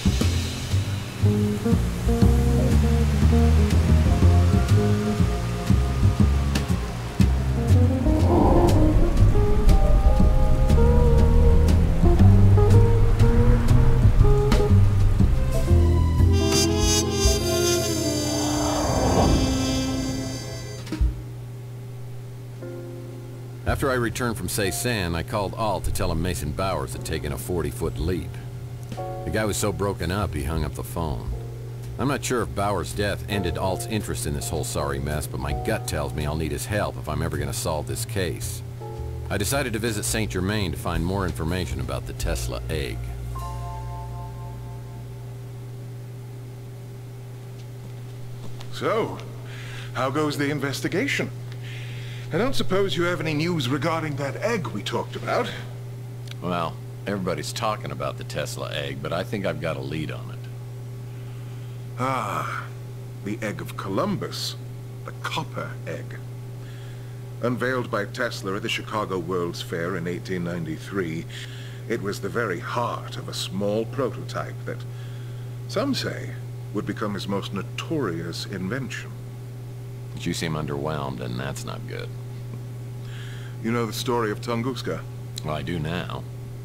After I returned from Ceysan, I called Alt to tell him Mason Bowers had taken a 40-foot leap. The guy was so broken up, he hung up the phone. I'm not sure if Bowers' death ended Alt's interest in this whole sorry mess, but my gut tells me I'll need his help if I'm ever going to solve this case. I decided to visit Saint Germain to find more information about the Tesla egg. So, how goes the investigation? I don't suppose you have any news regarding that egg we talked about? Well, everybody's talking about the Tesla egg, but I think I've got a lead on it. Ah, the egg of Columbus. The copper egg. Unveiled by Tesla at the Chicago World's Fair in 1893, it was the very heart of a small prototype that, some say, would become his most notorious invention. But you seem underwhelmed, and that's not good. You know the story of Tunguska? Well, I do now.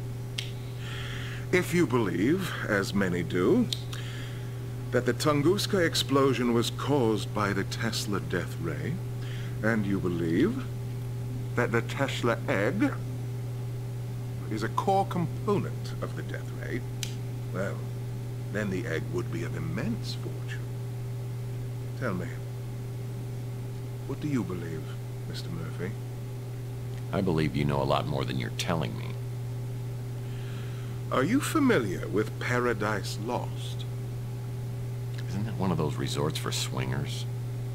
If you believe, as many do, that the Tunguska explosion was caused by the Tesla death ray, and you believe that the Tesla egg is a core component of the death ray, well, then the egg would be of immense fortune. Tell me, what do you believe, Mr. Murphy? I believe you know a lot more than you're telling me. Are you familiar with Paradise Lost? Isn't that one of those resorts for swingers?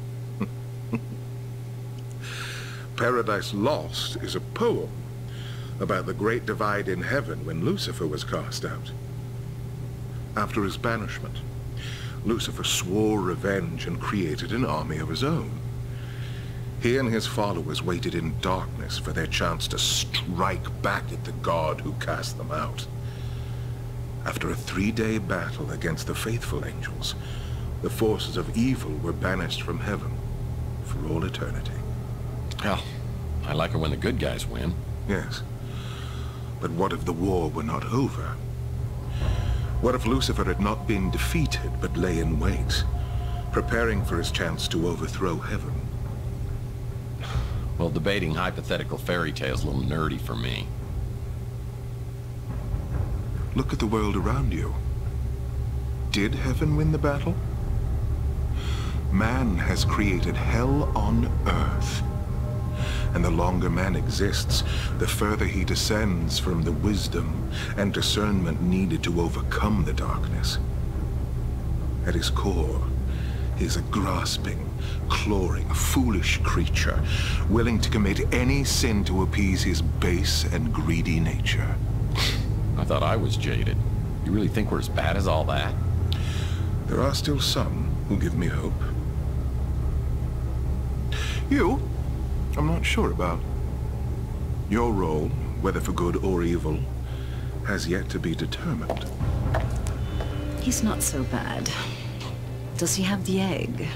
Paradise Lost is a poem about the great divide in heaven when Lucifer was cast out. After his banishment, Lucifer swore revenge and created an army of his own. He and his followers waited in darkness for their chance to strike back at the god who cast them out. After a 3-day battle against the faithful angels, the forces of evil were banished from heaven for all eternity. Hell, I like it when the good guys win. Yes. But what if the war were not over? What if Lucifer had not been defeated but lay in wait, preparing for his chance to overthrow heaven? Well, debating hypothetical fairy tales is a little nerdy for me. Look at the world around you. Did heaven win the battle? Man has created hell on earth. And the longer man exists, the further he descends from the wisdom and discernment needed to overcome the darkness. At his core, he is a grasping, clawing, foolish creature, willing to commit any sin to appease his base and greedy nature. I thought I was jaded. You really think we're as bad as all that? There are still some who give me hope. You, I'm not sure about. Your role, whether for good or evil, has yet to be determined. He's not so bad. Does he have the egg?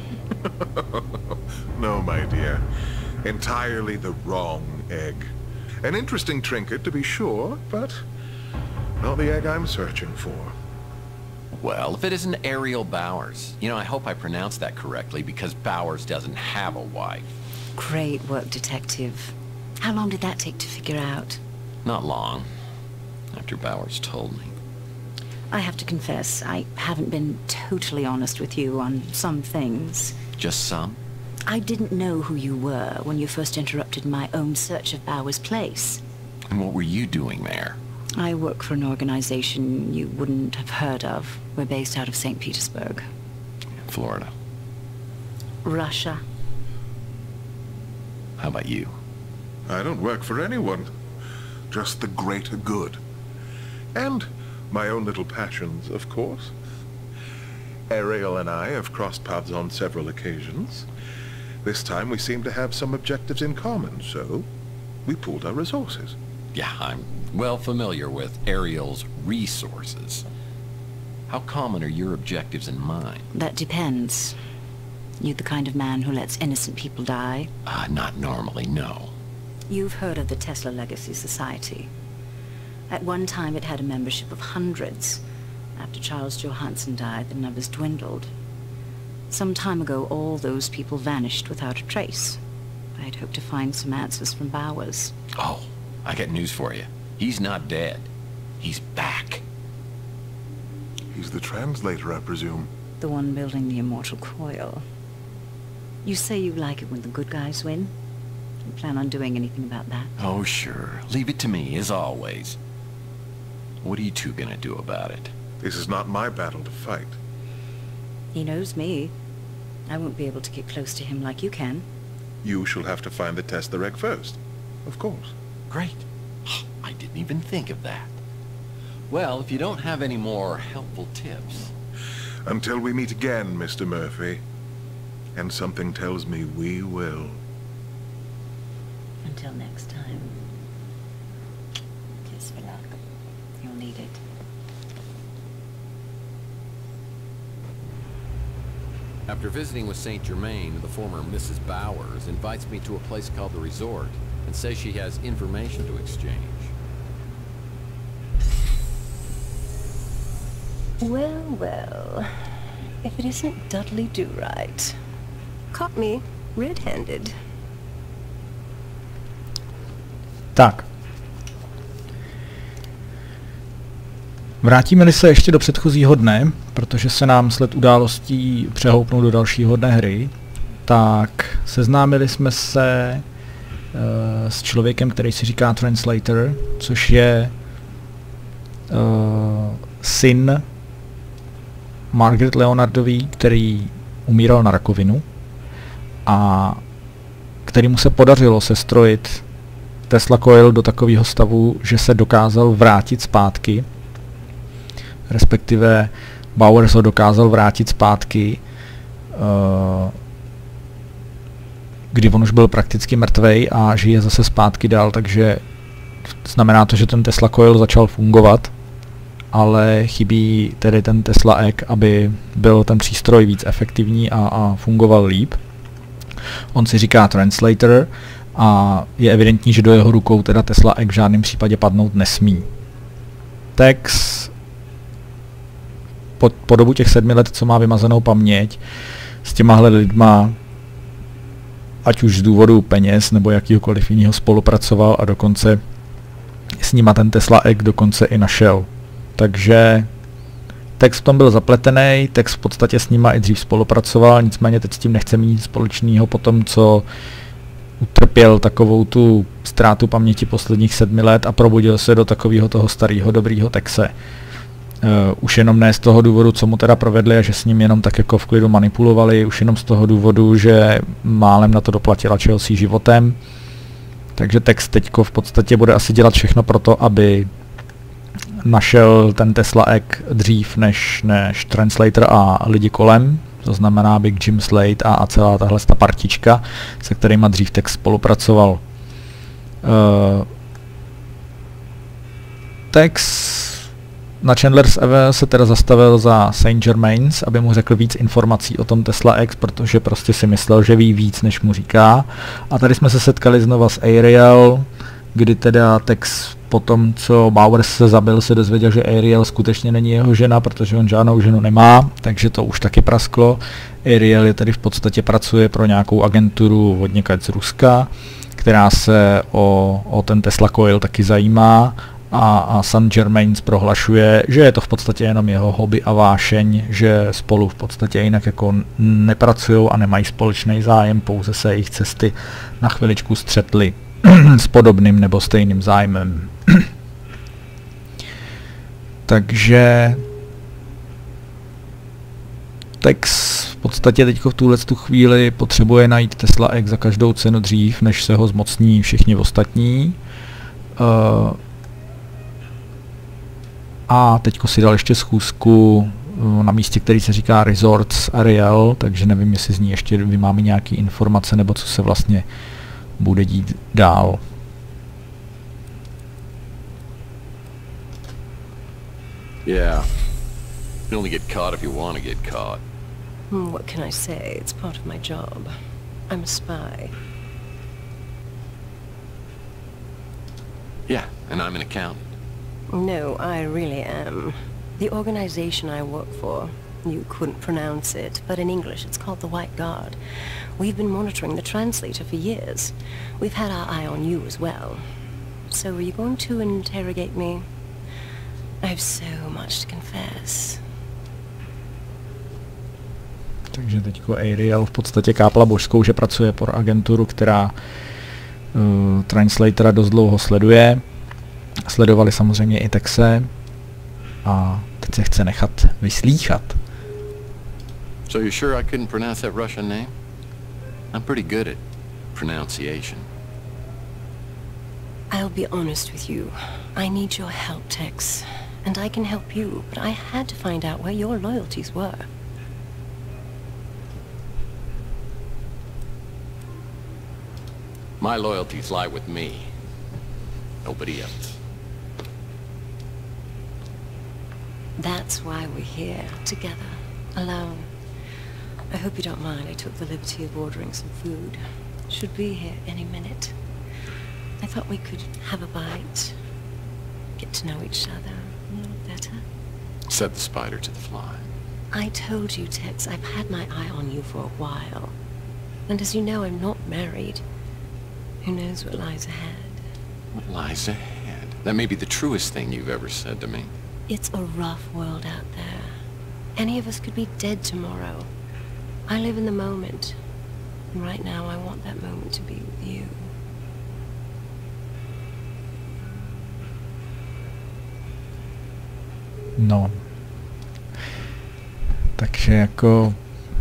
No, my dear. Entirely the wrong egg. An interesting trinket, to be sure, but not the egg I'm searching for. Well, if it isn't Ariel Bowers. You know, I hope I pronounced that correctly, because Bowers doesn't have a wife. Great work, Detective. How long did that take to figure out? Not long. After Bowers told me. I have to confess, I haven't been totally honest with you on some things. Just some? I didn't know who you were when you first interrupted my own search of Bowers' place. And what were you doing there? I work for an organization you wouldn't have heard of. We're based out of St. Petersburg. Florida. Russia. How about you? I don't work for anyone. Just the greater good. And my own little passions, of course. Ariel and I have crossed paths on several occasions. This time we seem to have some objectives in common, so we pooled our resources. Yeah, I'm well familiar with Ariel's resources. How common are your objectives and mine? That depends. You the kind of man who lets innocent people die? Not normally, no. You've heard of the Tesla Legacy Society. At one time it had a membership of hundreds. After Charles Johansson died, the numbers dwindled. Some time ago, all those people vanished without a trace. I'd hoped to find some answers from Bowers. Oh, I got news for you. He's not dead. He's back. He's the translator, I presume. The one building the immortal coil. You say you like it when the good guys win? Do you plan on doing anything about that? Oh, sure. Leave it to me, as always. What are you two gonna do about it? This is not my battle to fight. He knows me. I won't be able to get close to him like you can. You shall have to find the Tesla egg first. Of course. Great. I didn't even think of that. Well, if you don't have any more helpful tips... Until we meet again, Mr. Murphy. And something tells me we will. Until next time. Kiss for luck. You'll need it. After visiting with St. Germain, the former Mrs. Bowers invites me to a place called the Resort and says she has information to exchange. Well, well. If it isn't Dudley Do-Right. Caught me red-handed. Tak. Vrátíme-li se ještě do předchozího dne, protože se nám sled událostí přehoupnou do dalšího dne hry, tak seznámili jsme se s člověkem, který si říká Translator, což je syn Margaret Leonardový, který umíral na rakovinu a kterému se podařilo sestrojit Tesla Coil do takového stavu, že se dokázal vrátit zpátky, respektive Bowers ho dokázal vrátit zpátky, kdy on už byl prakticky mrtvej a žije zase zpátky dál, takže znamená to, že ten Tesla Coil začal fungovat, ale chybí tedy ten Tesla Egg, aby byl ten přístroj víc efektivní a fungoval líp. On si říká Translator a je evidentní, že do jeho rukou teda Tesla Egg v žádném případě padnout nesmí. Tex po dobu těch 7 let, co má vymazanou paměť, s těmahle lidma, ať už z důvodu peněz nebo jakýhokoliv jiného, spolupracoval a dokonce s nima ten Tesla Egg dokonce i našel. Takže Tex v tom byl zapletený, Tex v podstatě s nima i dřív spolupracoval, nicméně teď s tím nechce mít nic společného po tom, co utrpěl takovou tu ztrátu paměti posledních 7 let a probudil se do takového toho starého dobrýho Texe. Už jenom ne z toho důvodu, co mu teda provedli a že s ním jenom tak jako v klidu manipulovali, už jenom z toho důvodu, že málem na to doplatila Chelsea životem. Takže Tex teďko v podstatě bude asi dělat všechno pro to, aby našel ten Tesla Egg dřív než Translator a lidi kolem, to znamená Big Jim Slade a celá tahle partička, se kterýma dřív Tex spolupracoval. Tex na Chandler's Eve se teda zastavil za St. Germain's, aby mu řekl víc informací o tom Tesla X, protože prostě si myslel, že ví víc, než mu říká. A tady jsme se setkali znova s Ariel, kdy teda Tex po tom, co Bowers se zabil, se dozvěděl, že Ariel skutečně není jeho žena, protože on žádnou ženu nemá, takže to už taky prasklo. Ariel je tedy v podstatě pracuje pro nějakou agenturu odněkud z Ruska, která se o ten Tesla Coil taky zajímá. A St. Germain's prohlašuje, že je to v podstatě jenom jeho hobby a vášeň, že spolu v podstatě jinak jako nepracujou a nemají společný zájem, pouze se jejich cesty na chviličku střetly s podobným nebo stejným zájmem. Takže Tex v podstatě teď v tu chvíli potřebuje najít Tesla X za každou cenu dřív, než se ho zmocní všichni ostatní. A teďko si dal ještě schůzku na místě, který se říká Resort s Ariel, takže nevím, jestli z ní ještě vymáme nějaké informace, nebo co se vlastně bude dít dál. Yeah. You only get caught if you want to get caught. What can I say? It's part of my job. I'm a spy. Yeah, and I'm an accountant. No, I really am. The organization I work for, you couldn't pronounce it, but in English it's called the White Guard. We've been monitoring the translator for years. We've had our eye on you as well. So are you going to interrogate me? I have so much to confess. Takže teďko Ariel v podstatě kápla božskou, že pracuje pro agenturu, která translatora dost dlouho sleduje. Sledovali samozřejmě i Texe a teď se chce nechat vyslýchat. So you're sure I couldn't pronounce that Russian name? I'm pretty good at pronunciation. I'll be honest with you. I need your help, Tex. And I can help you, but I had to find out where your loyalties were. My loyalties lie with me. Nobody else. That's why we're here, together, alone. I hope you don't mind I took the liberty of ordering some food. Should be here any minute. I thought we could have a bite, get to know each other a little better. Set the spider to the fly. I told you, Tex, I've had my eye on you for a while. And as you know, I'm not married. Who knows what lies ahead? What lies ahead? That may be the truest thing you've ever said to me. It's a rough world out there. Any of us could be dead tomorrow. I live in the moment. And right now I want that moment to be with you. No. Takže jako...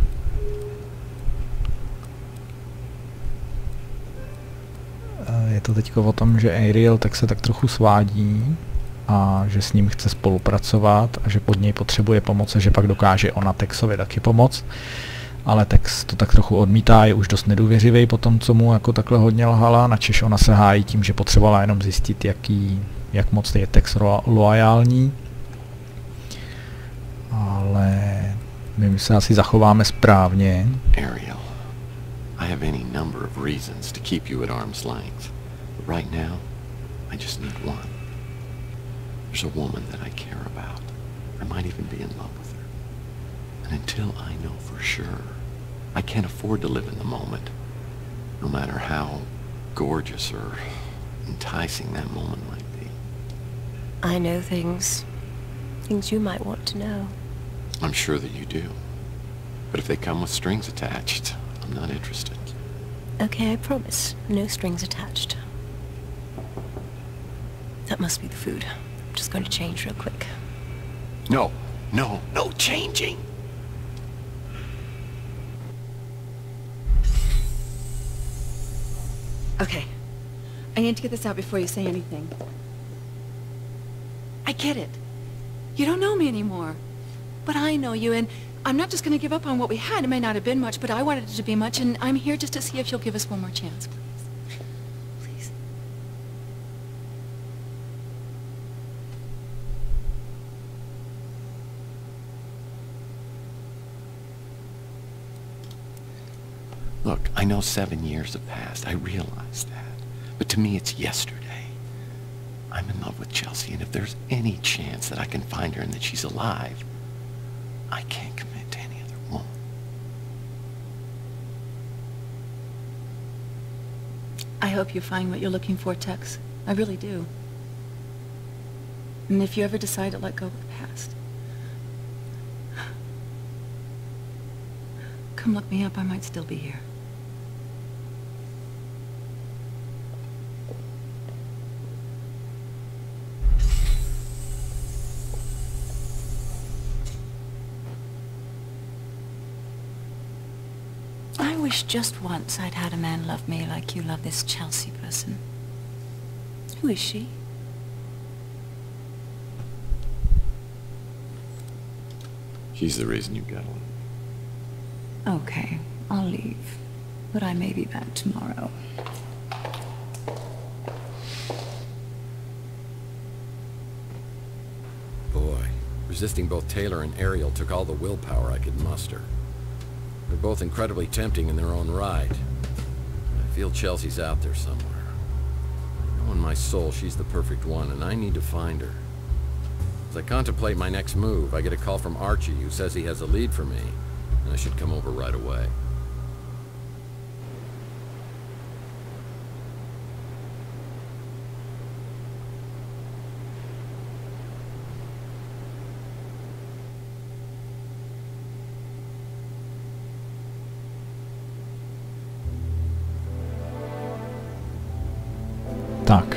Je to teďko o tom, že Ariel tak se tak trochu svádí a že s ním chce spolupracovat a že pod něj potřebuje pomoc a že pak dokáže ona Texovi taky pomoct. Ale Tex to tak trochu odmítá, je už dost nedůvěřivý po tom, co mu jako takhle hodně lhala, načež ona se hájí tím, že potřebovala jenom zjistit, jak moc je Tex loajální. Ale my se asi zachováme správně. Ariel, I have any number of reasons to keep you at arm's length. But right now, I just need one. There's a woman that I care about. I might even be in love with her. And until I know for sure, I can't afford to live in the moment. No matter how gorgeous or enticing that moment might be. I know things you might want to know. I'm sure that you do. But if they come with strings attached, I'm not interested. Okay, I promise. No strings attached. That must be the food. I'm just going to change real quick. No changing! Okay. I need to get this out before you say anything. I get it. You don't know me anymore. But I know you, and I'm not just going to give up on what we had. It may not have been much, but I wanted it to be much, and I'm here just to see if you'll give us one more chance, please. Please. Look, I know 7 years have passed. I realize that. But to me, it's yesterday. I'm in love with Chelsea, and if there's any chance that I can find her and that she's alive, I can't commit to any other woman. I hope you find what you're looking for, Tex. I really do. And if you ever decide to let go of the past, come look me up. I might still be here. I wish just once I'd had a man love me like you love this Chelsea person. Who is she? She's the reason you got leave. Okay, I'll leave. But I may be back tomorrow. Boy, Resisting both Taylor and Ariel took all the willpower I could muster. They're both incredibly tempting in their own right. I feel Chelsea's out there somewhere. I know in my soul she's the perfect one, and I need to find her. As I contemplate my next move, I get a call from Archie, who says he has a lead for me, and I should come over right away. Tak.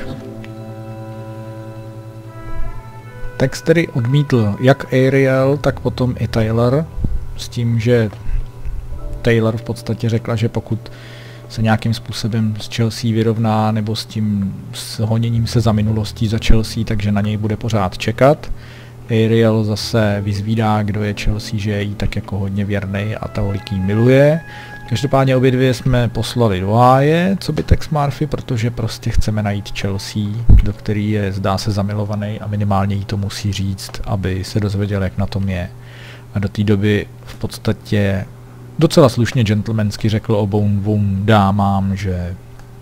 Text tedy odmítl jak Ariel, tak potom i Taylor, s tím, že Taylor v podstatě řekla, že pokud se nějakým způsobem s Chelsea vyrovná nebo s tím s honěním se za minulostí za Chelsea, takže na něj bude pořád čekat. Ariel zase vyzvídá, kdo je Chelsea, že je jí tak jako hodně věrnej a tolik jí miluje. Každopádně obě dvě jsme poslali do háje, co by Tex Murphy, protože prostě chceme najít Chelsea, do který je zdá se zamilovaný a minimálně jí to musí říct, aby se dozvěděl, jak na tom je. A do té doby v podstatě docela slušně gentlemansky řekl obou dvou dámám, že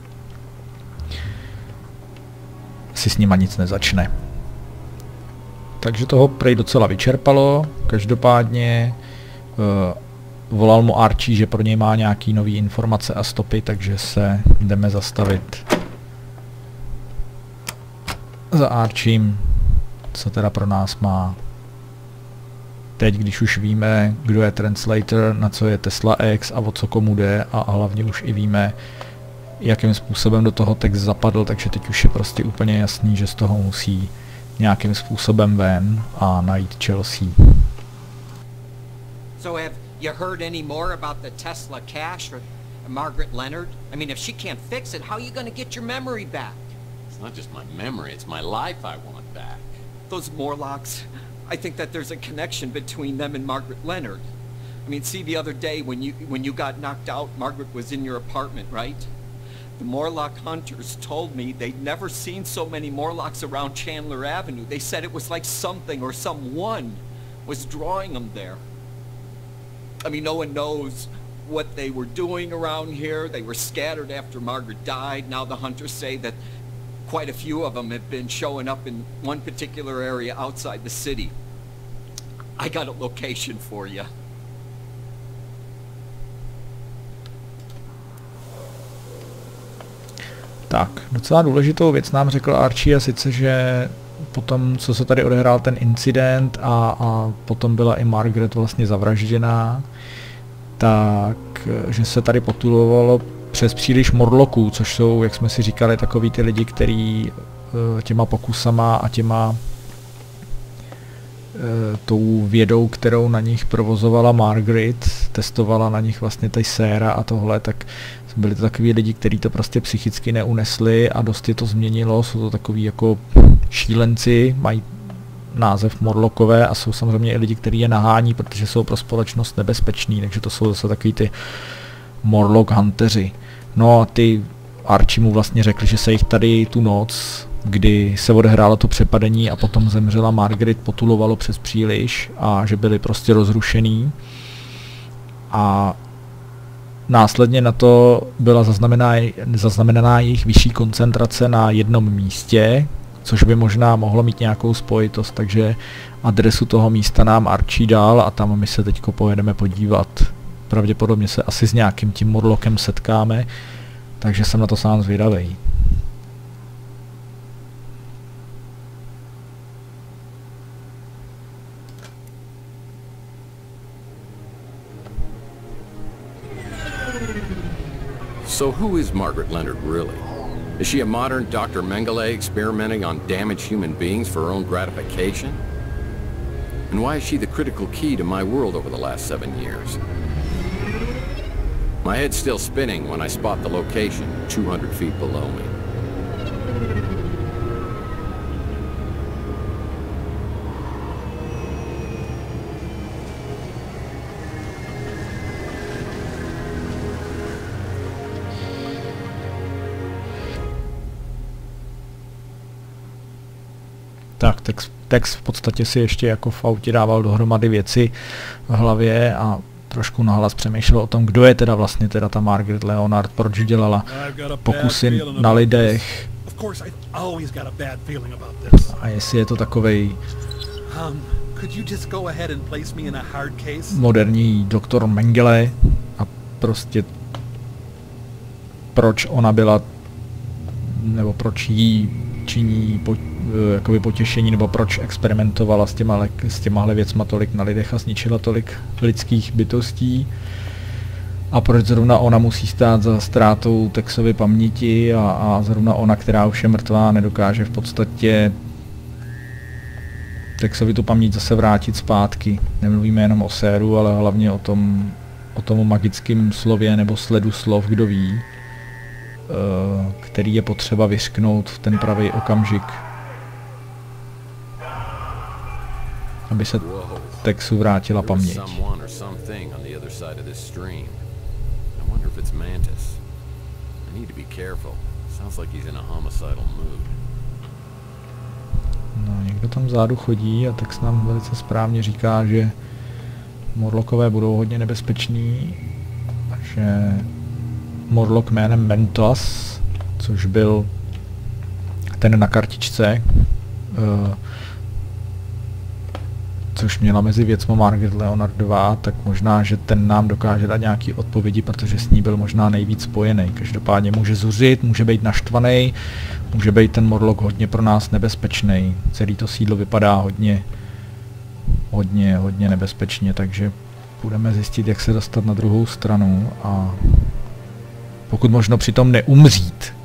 si s nima nic nezačne. Takže toho prej docela vyčerpalo, každopádně volal mu Archie, že pro něj má nějaký nový informace a stopy, takže se jdeme zastavit za Archiem, co teda pro nás má. Teď, když už víme, kdo je Translator, na co je Tesla X a o co komu jde a hlavně už i víme, jakým způsobem do toho text zapadl, takže teď už je prostě úplně jasný, že z toho musí nějakým způsobem ven a najít Chelsea. So have you heard any more about the Tesla cache or Margaret Leonard? I mean, if she can't fix it, how are you going to get your memory back? It's not just my memory, it's my life I want back. Those Morlocks, I think that there's a connection between them and Margaret Leonard. I mean, see, the other day when you got knocked out, Margaret was in your apartment, right? The Morlock hunters told me they'd never seen so many Morlocks around Chandler Avenue. They said it was like something or someone was drawing them there. I mean, no one knows what they were doing around here. They were scattered after Margaret died. Now the hunters say that quite a few of them have been showing up in one particular area outside the city. I got a location for you. Tak, docela důležitou věc nám řekl Archie, a sice, že potom, co se tady odehrál ten incident a potom byla i Margaret vlastně zavražděná, tak, že se tady potulovalo přes příliš Morlocků, což jsou, jak jsme si říkali, takový ty lidi, který těma pokusama a těma tou vědou, kterou na nich provozovala Margaret, testovala na nich vlastně tady séra a tohle, tak byli to takový lidi, kteří to prostě psychicky neunesli a dost je to změnilo, jsou to takový jako šílenci, mají název Morlockové a jsou samozřejmě i lidi, kteří je nahání, protože jsou pro společnost nebezpeční, takže to jsou zase takový ty Morlock hunteři. No a ty Archie mu vlastně řekli, že se jich tady tu noc, kdy se odehrálo to přepadení a potom zemřela Margaret, potulovalo přes příliš a že byli prostě rozrušený. A následně na to byla zaznamenaná jejich vyšší koncentrace na jednom místě, což by možná mohlo mít nějakou spojitost, takže adresu toho místa nám Archie dal a tam my se teďko pojedeme podívat. Pravděpodobně se asi s nějakým tím Morlockem setkáme, takže jsem na to sám zvědavej. So who is Margaret Leonard really? Is she a modern Dr. Mengele experimenting on damaged human beings for her own gratification? And why is she the critical key to my world over the last 7 years? My head's still spinning when I spot the location 200 feet below me. Tak, Tex v podstatě si ještě jako v autě dával dohromady věci v hlavě a trošku nahlas přemýšlel o tom, kdo je teda vlastně teda ta Margaret Leonard, proč dělala pokusy na lidech a jestli je to takovej moderní doktor Mengele a prostě proč ona byla, nebo proč jí činí jakoby potěšení, nebo proč experimentovala s těmahle věcma tolik na lidech a zničila tolik lidských bytostí a proč zrovna ona musí stát za ztrátou Texovy paměti a zrovna ona, která už je mrtvá, nedokáže v podstatě Texovi tu paměť zase vrátit zpátky. Nemluvíme jenom o séru, ale hlavně o tom magickém slově nebo sledu slov, kdo ví, který je potřeba vyřknout v ten pravý okamžik, aby se Texu vrátila paměť. No, někdo tam vzadu chodí a Tex nám velice správně říká, že Morlockové budou hodně nebezpeční a že Morlock jménem Mentas, což byl ten na kartičce, což měla mezi věcma Margaret Leonard 2, tak možná, že ten nám dokáže dát nějaký odpovědi, protože s ní byl možná nejvíc spojený. Každopádně může zuřit, může být naštvaný, může být ten Morlock hodně pro nás nebezpečný. Celý to sídlo vypadá hodně nebezpečně, takže budeme zjistit, jak se dostat na druhou stranu a pokud možno přitom neumřít.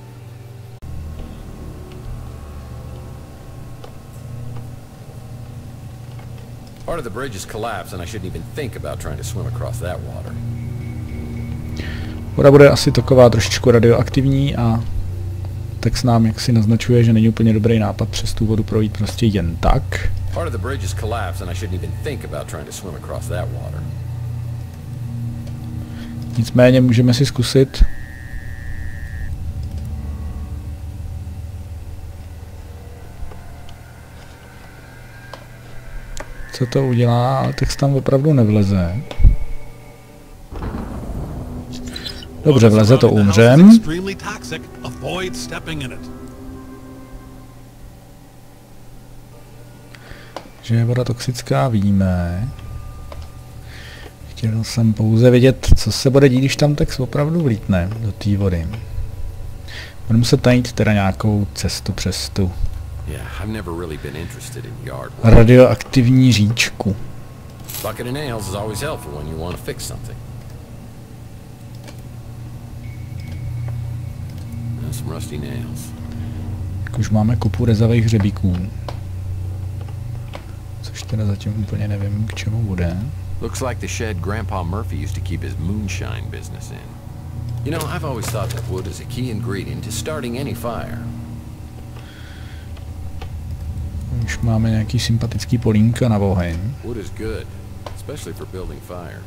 Part of the bridge has collapsed and I shouldn't even think about trying to swim across that water. Voda bude asi taková trošičku radioaktivní a Tex nám jaksi naznačuje, že není úplně dobrý nápad přes tu vodu projít prostě jen tak. Part of the bridge has collapsed and I shouldn't even think about trying to swim across that water. Nicméně můžeme si zkusit co to udělá, ale Tex tam opravdu nevleze. Dobře, vleze, to umřem. Že je voda toxická, víme. Chtěl jsem pouze vědět, co se bude dít, když tam Tex opravdu vlítne do té vody. Budu muset najít teda nějakou cestu přes tu radioaktivní říčku. Jak už máme kupu rezavých hřebíků. Což teda zatím úplně nevím, k čemu bude. Looks like the shed Grandpa Murphy used to keep his moonshine business in. You know, I've always thought that wood is a key ingredient to starting any fire. Už máme nějaký sympatický polínka na oheň. Wood is good, especially for building fires.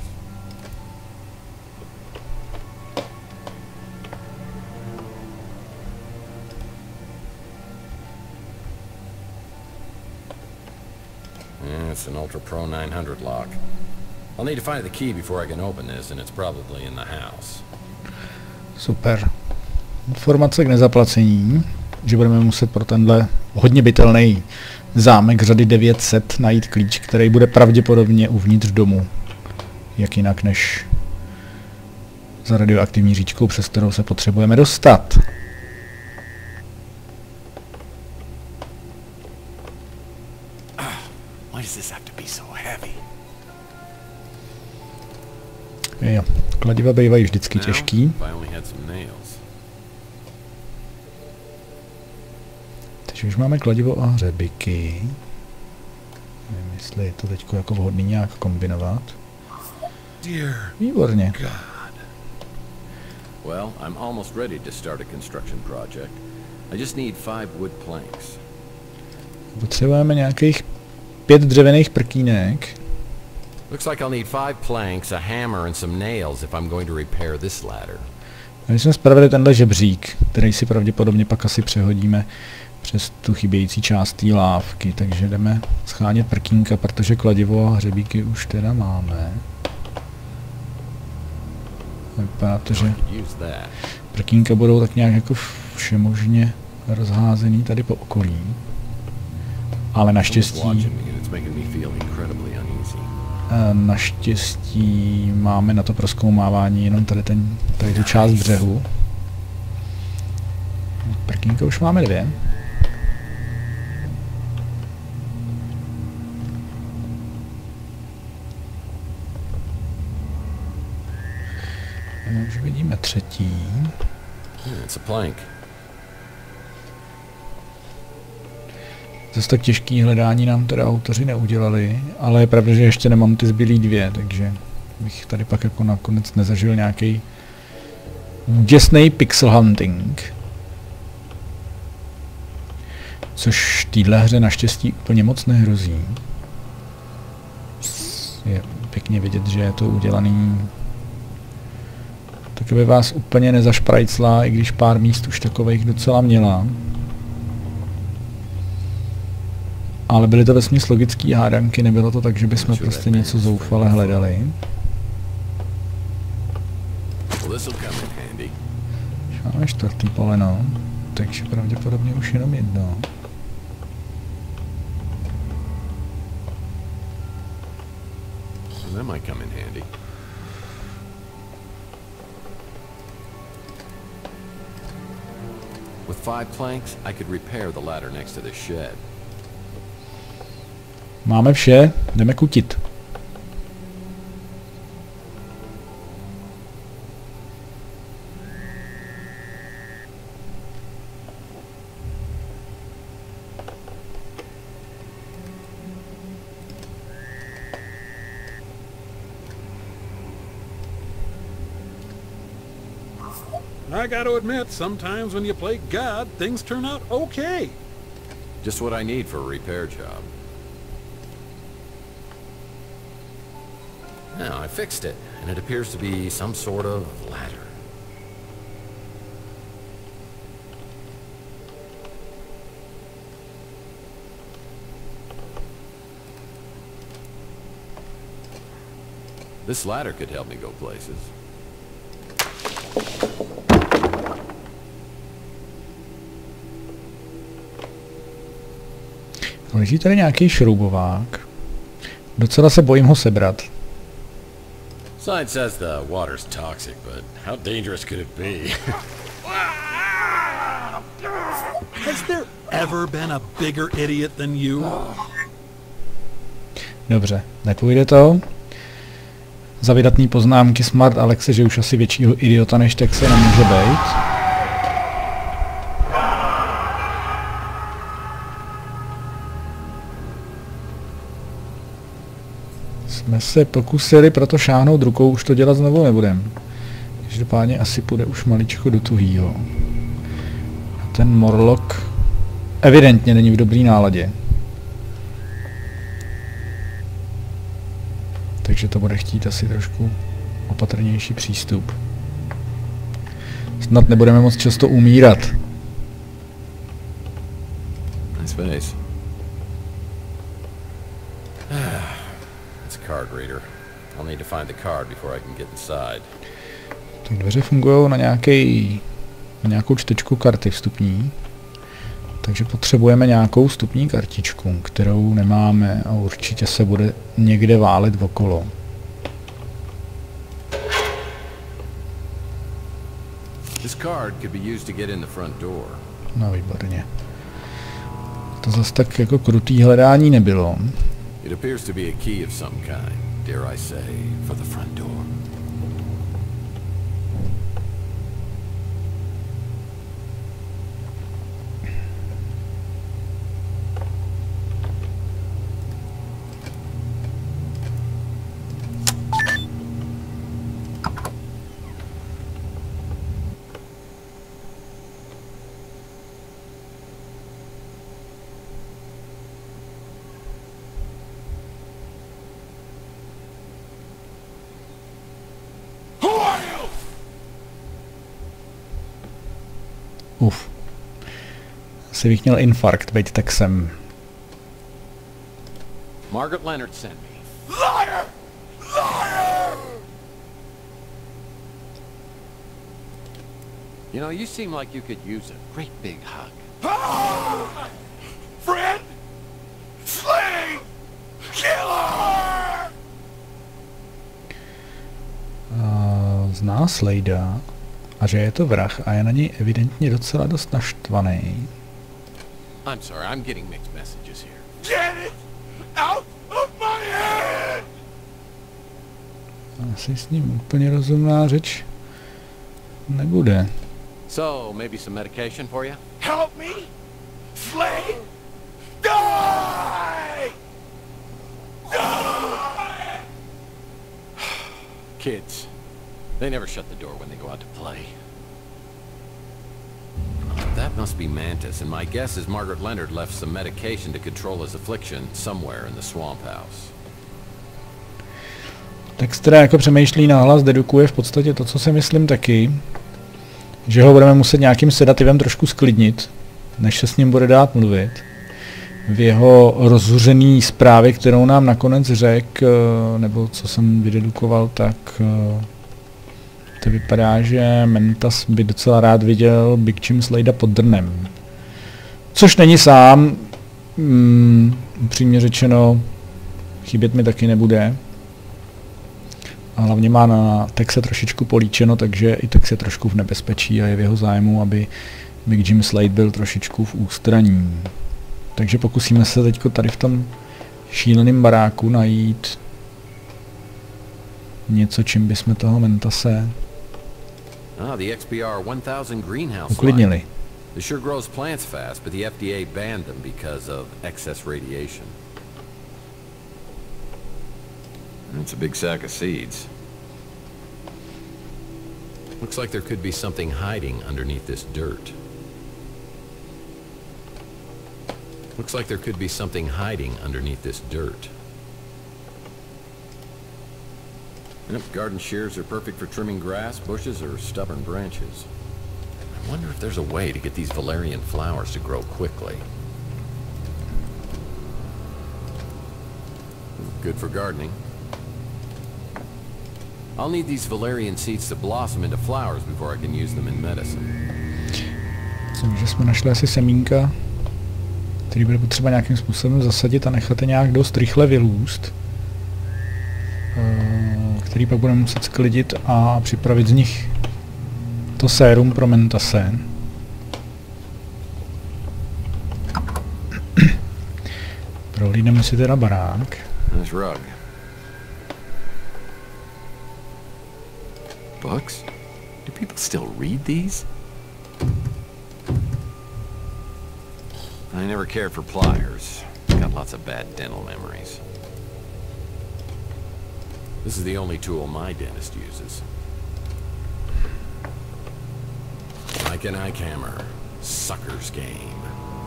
Yeah, it's an Ultra Pro 900 lock. I'll need to find the key before I can open this, and it's probably in the house. Super. Informace k nezaplacení, že budeme muset pro tenhle hodně bytelný zámek řady 900 najít klíč, který bude pravděpodobně uvnitř domu. Jak jinak než za radioaktivní říčkou, přes kterou se potřebujeme dostat. Jo, kladiva bývají vždycky těžký. Takže už máme kladivo a hřebiky. Nevím, jestli je to teď jako vhodný nějak kombinovat. Výborně. Well, I'm almost ready to start a construction project. I just need 5 wood planks. Potřebujeme nějakých 5 dřevěných prkínek. Looks like I'll need 5 planks, a hammer and some nails if I'm going to repair this ladder. My jsme spravili tenhle žebřík, který si pravděpodobně pak asi přehodíme přes tu chybějící část té lávky, takže jdeme schánět prkínka, protože kladivo a hřebíky už teda máme. Vypadá to, že prkínka budou tak nějak jako všemožně rozházený tady po okolí. Ale naštěstí máme na to prozkoumávání jenom tady tu část břehu. Prkínka už máme 2. Už vidíme 3. Zase tak těžký hledání nám teda autoři neudělali, ale je pravda, že ještě nemám ty zbylý 2, takže bych tady pak jako nakonec nezažil nějaký děsnej pixel hunting. Což v téhle hře naštěstí úplně moc nehrozí. Je pěkně vidět, že je to udělaný tak, aby vás úplně nezašprajcla, i když pár míst už takových docela měla. Ale byly to vesměs logický hádanky, nebylo to tak, že bychom prostě něco zoufale hledali. Máme 4. poleno, takže pravděpodobně už jenom 1. That might come in handy. With 5 planks, I could repair the ladder next to the shed. Máme vše, jdeme kutit. I gotta admit, sometimes when you play God, things turn out okay. Just what I need for a repair job. Now, I fixed it, and it appears to be some sort of ladder. This ladder could help me go places. Leží tady nějaký šroubovák. Docela se bojím ho sebrat. Sign says the water's toxic, but how dangerous could it be? Has there ever been a bigger idiot than you? Dobře, nepůjde to. Za vydatný poznámky Smart Alexe, že už asi většího idiota než Texe nemůže být. Jsme se pokusili proto šáhnout rukou, už to dělat znovu nebudem. Každopádně asi půjde už maličko do tuhýho. A ten Morlock evidentně není v dobrý náladě. Takže to bude chtít asi trošku opatrnější přístup. Snad nebudeme moc často umírat. Nice face. It's a card reader. I'll need to find the card before I can get inside. Tak dveře fungují na nějakou čtečku karty vstupní. Takže potřebujeme nějakou vstupní kartičku, kterou nemáme a určitě se bude někde válet okolo. This card could be used to get in the front door. No výborně. To zase tak jako krutý hledání nebylo. It appears to be a key of some kind, dare I say, for the front door. Si bych měl infarkt, veď tak jsem. Margaret Leonard sent me. Liar! Liar! You know, you seem like you could use a great big hug. Ah! Friend! Slave! Killer! Zná Slejda a že je to vrah a je na něj evidentně docela dost naštvaný. I'm sorry, I'm getting mixed messages here. Get it out of my head! Asi s ním úplně rozumná řeč nebude. So, maybe some medication for you? Help me! Slave! Die! Die! Kids. They never shut the door when they go out to play. That must be Mantis, and my guess is Margaret Leonard left some medication to control his affliction somewhere in the swamp house. Text, která jako přemýšlí nahlas, dedukuje v podstatě to, co si myslím taky, že ho budeme muset nějakým sedativem trošku sklidnit, než se s ním bude dát mluvit. V jeho rozhuřený zprávě, kterou nám nakonec řekl, nebo co jsem vydedukoval, tak to vypadá, že Mentas by docela rád viděl Big Jim Slejda pod drnem. Což není sám, upřímně řečeno, chybět mi taky nebude. A hlavně má na Texe trošičku políčeno, takže i Tex je trošku v nebezpečí a je v jeho zájmu, aby Big Jim Slade byl trošičku v ústraní. Takže pokusíme se teďko tady v tom šíleném baráku najít něco, čím bychom toho Mentase uklidnili. It sure grows plants fast, but the FDA banned them because of excess radiation. That's a big sack of seeds. Looks like there could be something hiding underneath this dirt. Looks like there could be something hiding underneath this dirt. Yep, garden shears are perfect for trimming grass, bushes, or stubborn branches. I wonder if there's a way to get these valerian flowers to grow quickly. Good for gardening. I'll need these valerian seeds to blossom into flowers before I can use them in medicine. Myslím, že jsme našli asi semínka, který bude potřeba nějakým způsobem zasadit a nechat je nějak dost rychle vyrůst, který pak budeme muset sklidit a připravit z nich to sérum pro Mentase. Prohlídneme si teda barák. Books? Do people still read these? I never cared for pliers. Got lots of bad dental memories. This is the only tool my dentist uses. Like an eye hammer. Sucker's game.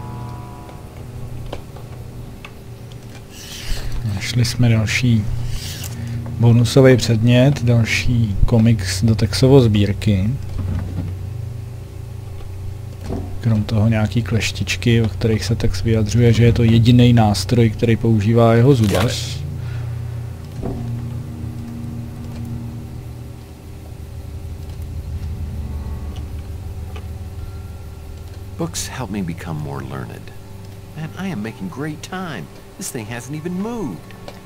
Našli jsme další bonusový předmět, další komiks do Texovo sbírky. Krom toho nějaký kleštičky, o kterých se Tex vyjadřuje, že je to jediný nástroj, který používá jeho zubař. Books help me become more learned. Man, I am making great time. This thing hasn't even moved.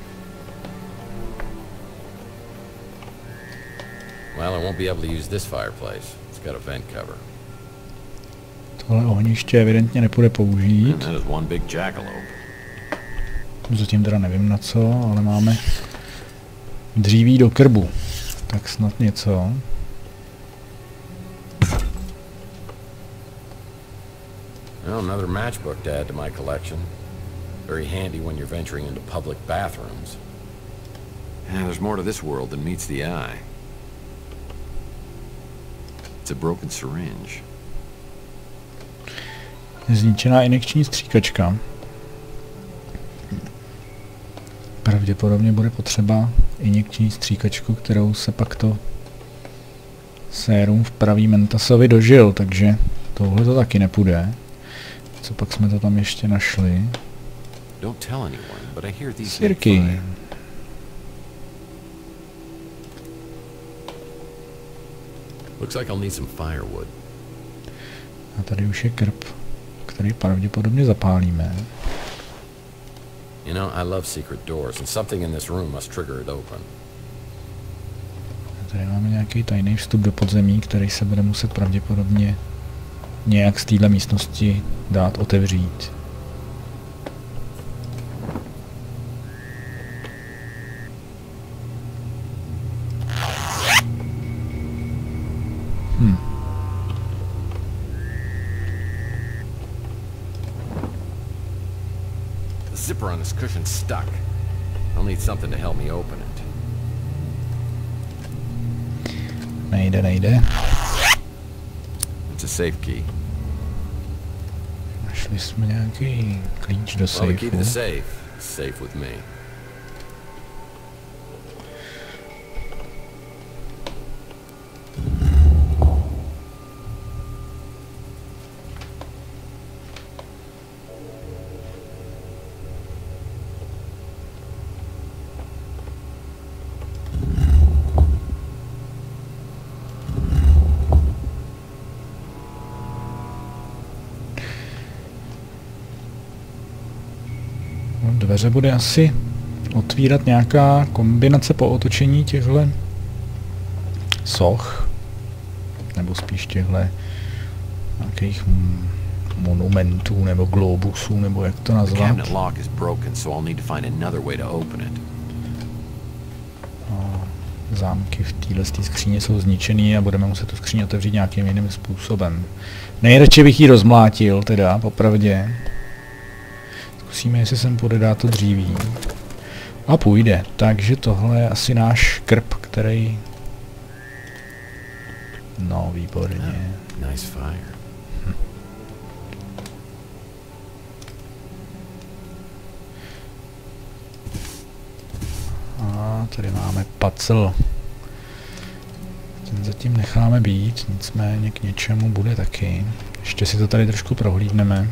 Well, I won't be able to use this fireplace. It's got a vent cover. Tohle ohniště evidentně nepůjde použít. That is one big jackalope. Zatím teda nevím na co, ale máme dříví do krbu. Tak snad něco. Well, another matchbook to add to my collection. Very handy when you're venturing into public bathrooms. Yeah, there's more to this world than meets the eye. It's a broken syringe. Zničená injekční stříkačka. Pravděpodobně bude potřeba injekční stříkačku, kterou se pak to sérum v pravý Mentasovi dožil, takže tohle to taky nepůjde. Co pak jsme to tam ještě našli? Don't tell anyone, but I hear these Sirky. make fire. Looks like I'll need some firewood. A tady už je krb, který pravděpodobně zapálíme. You know, I love secret doors, and something in this room must trigger it open. A tady máme nějaký tajný vstup do podzemí, který se bude muset pravděpodobně nějak z téhle místnosti dát otevřít. The zipper on this cushion's stuck. I'll need something to help me open it. Nejde. It's a safe key. Našli jsme nějaký klíč do Well, the key to the sejfu. safe is safe with me. Dveře bude asi otvírat nějaká kombinace po otočení těchto soch, nebo spíš těchto nějakých monumentů nebo globusů, nebo jak to The nazvat. cabinet lock is broken, so I'll need to find another way to open it. Zámky v téhle skříně jsou zničený a budeme muset tu skříň otevřít nějakým jiným způsobem. Nejradši bych ji rozmlátil, teda, popravdě. Zkusíme, jestli sem půjde dát to dříví. A půjde, takže tohle je asi náš krb, který... No, výborně. Nice fire. A tady máme pacl. Ten zatím necháme být, nicméně k něčemu bude taky. Ještě si to tady trošku prohlídneme.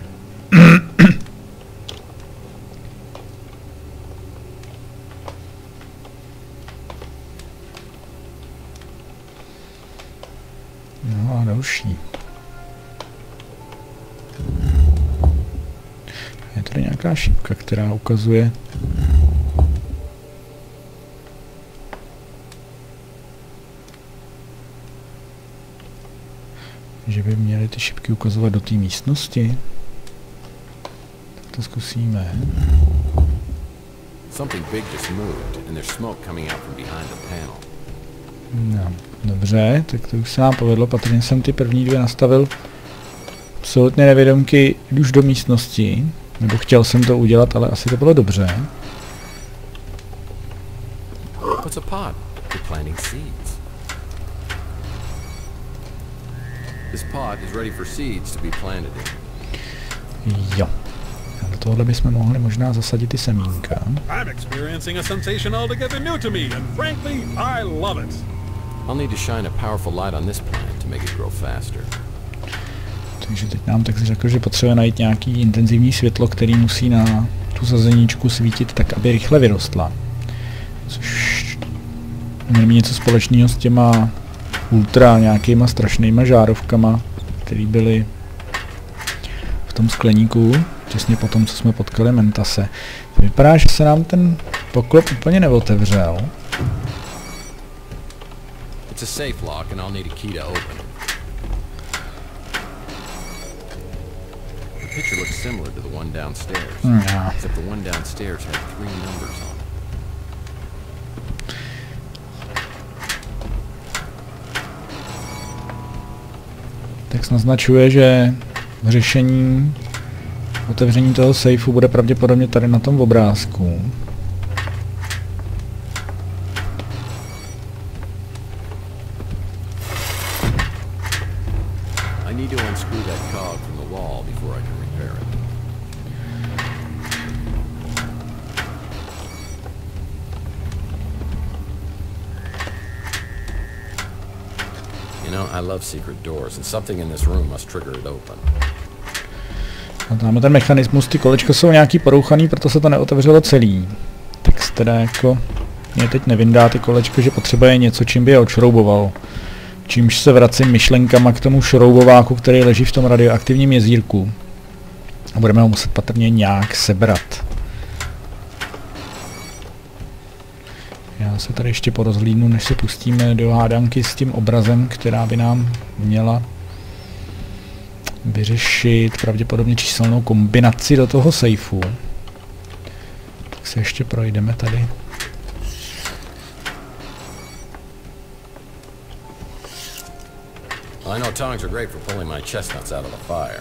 No a další. Je tady nějaká šipka, která ukazuje, že by měly ty šipky ukazovat do té místnosti. Tak to zkusíme. Something big just moved, and there's smoke coming out from behind the panel. No, dobře, tak to už se nám povedlo, patrně jsem ty první dvě nastavil absolutně nevědomky už do místnosti, nebo chtěl jsem to udělat, ale asi to bylo dobře. What's a pot? You're planting seeds. This pot is ready for seeds to be planted in. Jo. A do tohohle bychom mohli možná zasadit ty semínka. I'm experiencing a sensation altogether new to me, and frankly, I love it. I'll need to shine a powerful light on this plant to make it grow faster. Takže teď nám tak řekl, že potřebuje najít nějaký intenzivní světlo, který musí na tu sazeníčku svítit tak, aby rychle vyrostla. Což nemá něco společného s těma ultra nějakýma strašnýma žárovkama, které byly v tom skleníku, těsně po tom, co jsme potkali Mentase. Vypadá, že se nám ten poklop úplně neotevřel. It's a safe lock, and I'll need a key to open it. The picture looks similar to the one downstairs, except the one downstairs had 3 numbers on it. Text naznačuje, že řešení otevření toho sejfu bude pravděpodobně tady na tom obrázku. I need to unscrew that cog from the wall before I can repair it. You know, I love secret doors, and something in this room must trigger it open. A máme ten mechanismus, ty kolečka jsou nějaký porouchaný, proto se to neotevřelo celý. Tak teda jako mě teď nevyndá ty kolečko, že potřebuje něco, čím by je odšrouboval. Čímž se vracím myšlenkama k tomu šroubováku, který leží v tom radioaktivním jezírku. A budeme ho muset patrně nějak sebrat. Já se tady ještě porozhlídnu, než se pustíme do hádanky s tím obrazem, která by nám měla vyřešit pravděpodobně číselnou kombinaci do toho sejfu. Tak se ještě projdeme tady. I know tongs are great for pulling my chestnuts out of the fire.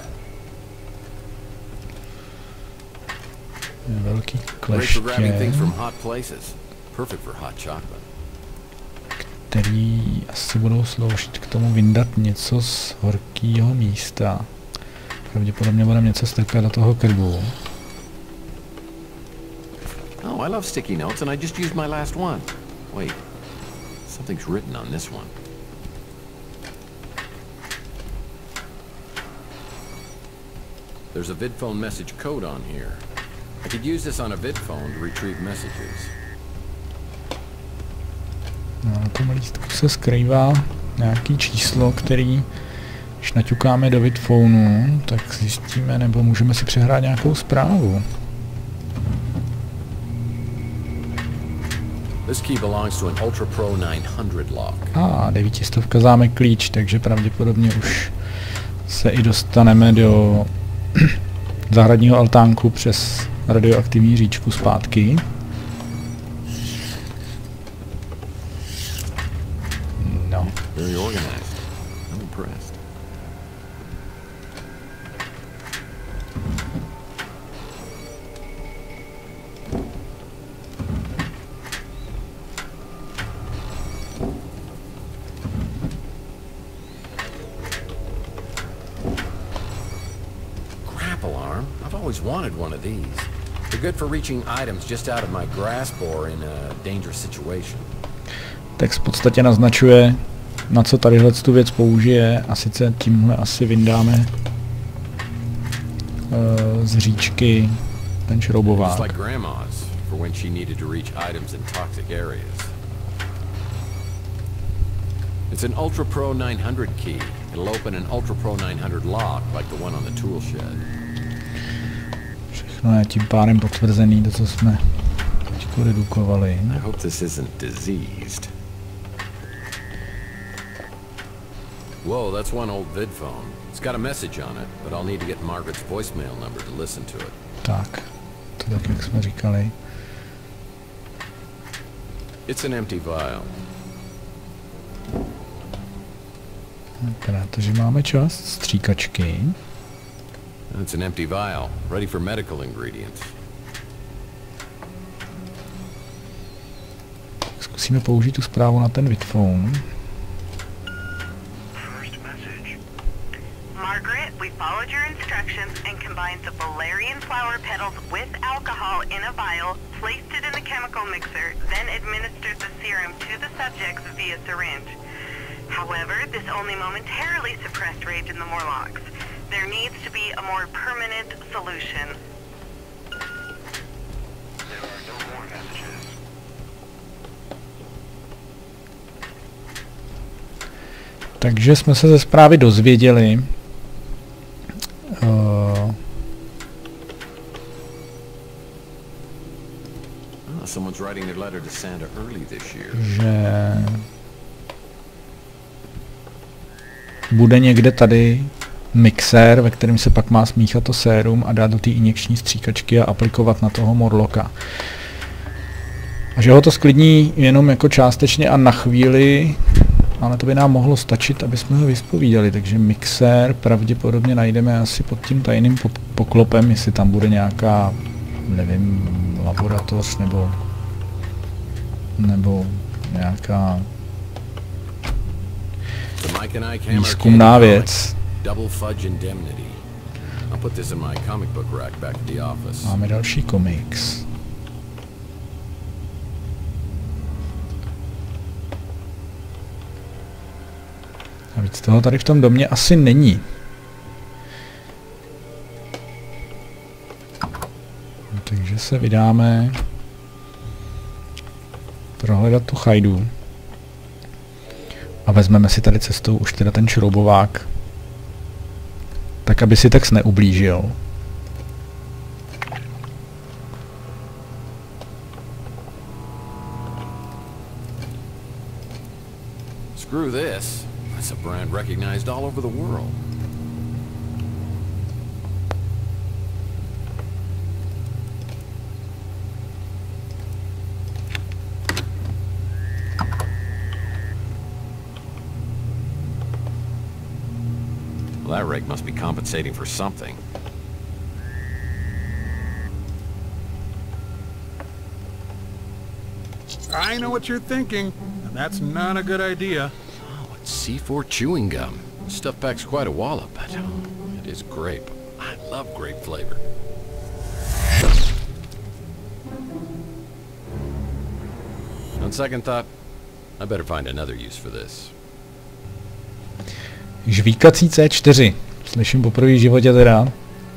Velký Great for grabbing kleště, things from hot places. Perfect for hot chocolate. který asi budou sloužit k tomu vyndat něco z horkého místa. Pravděpodobně budeme něco strkat do toho krbu. Oh, I love sticky notes, and I just used my last one. Wait, something's written on this one. There's a vidphone message code on here. I could use this on a vidphone to retrieve messages. No, na tom lístku se skrývá nějaký číslo, který, když naťukáme do vidphonu, tak zjistíme, nebo můžeme si přehrát nějakou zprávu. This key belongs to an Ultra Pro 900 lock. 900 zámek klíč, takže pravděpodobně už se i dostaneme do zahradního altánku přes radioaktivní říčku zpátky. No. Very organized. I'm impressed. Grapple arm? I've always wanted one of these. They're good for reaching items just out of my grasp or in a dangerous situation. Text v podstatě naznačuje, na co tadyhle tu věc použije, a sice tímhle asi vyndáme z říčky ten šroubovák. Just like grandma's for when she needed to reach items in toxic areas. It's an Ultra Pro 900 key. It'll open an Ultra Pro 900 lock like the one on the tool shed. Všechno je tím pádem potvrzený, to co jsme teďko dedukovali. I hope this isn't diseased. Whoa, that's one old vidphone. It's got a message on it, but I'll need to get Margaret's voicemail number to listen to it. Tak, to tak, jak jsme říkali. It's an empty vial. Vypadá to, že máme čas stříkačky. It's an empty vial, ready for medical ingredients. Zkusíme použít tu zprávu na ten vidphone. Margaret, we followed your instructions and combined the valerian flower petals with alcohol in a vial, placed it in the chemical mixer, then administered the serum to the subjects via syringe. However, this only momentarily suppressed rage in the Morlocks. There needs to be a more permanent solution. There are no more messages. Takže jsme se ze zprávy dozvěděli, Someone's writing their letter to Santa early this year. že bude někde tady mixér, ve kterém se pak má smíchat to sérum a dát do té injekční stříkačky a aplikovat na toho Morlocka. A že ho to sklidní jenom jako částečně a na chvíli, ale to by nám mohlo stačit, aby jsme ho vyspovídali. Takže mixér pravděpodobně najdeme asi pod tím tajným poklopem, jestli tam bude nějaká, nevím, laboratoř nebo nějaká výzkumná věc. Máme další komiks. A víc toho tady v tom domě asi není. Takže se vydáme prohledat tu chajdu. A vezmeme si tady cestou už teda ten šroubovák. Tak, aby si Tex neublížil. Screw this. That's a brand recognized all over the world. Well, that rig must be compensating for something. I know what you're thinking, and that's not a good idea. Oh, it's C4 chewing gum. This stuff packs quite a wallop, but it is grape. I love grape flavor. On second thought, I better find another use for this. Žvíkací C4. Slyším poprvé v životě teda.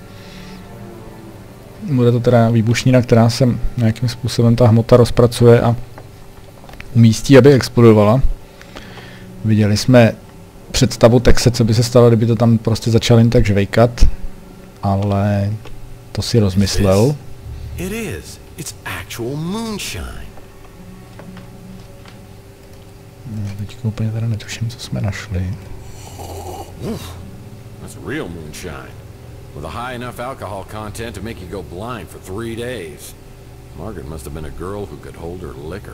Bude to teda výbušnina, která se nějakým způsobem ta hmota rozpracuje a umístí, aby explodovala. Viděli jsme představu Texe, co by se stalo, kdyby to tam prostě začal jen tak žvejkat. Ale to si rozmyslel. It is. It's actual moonshine. Teďka úplně teda netuším, co jsme našli. That's real moonshine. With a high enough alcohol content to make you go blind for 3 days. Margaret must have been a girl who could hold her liquor.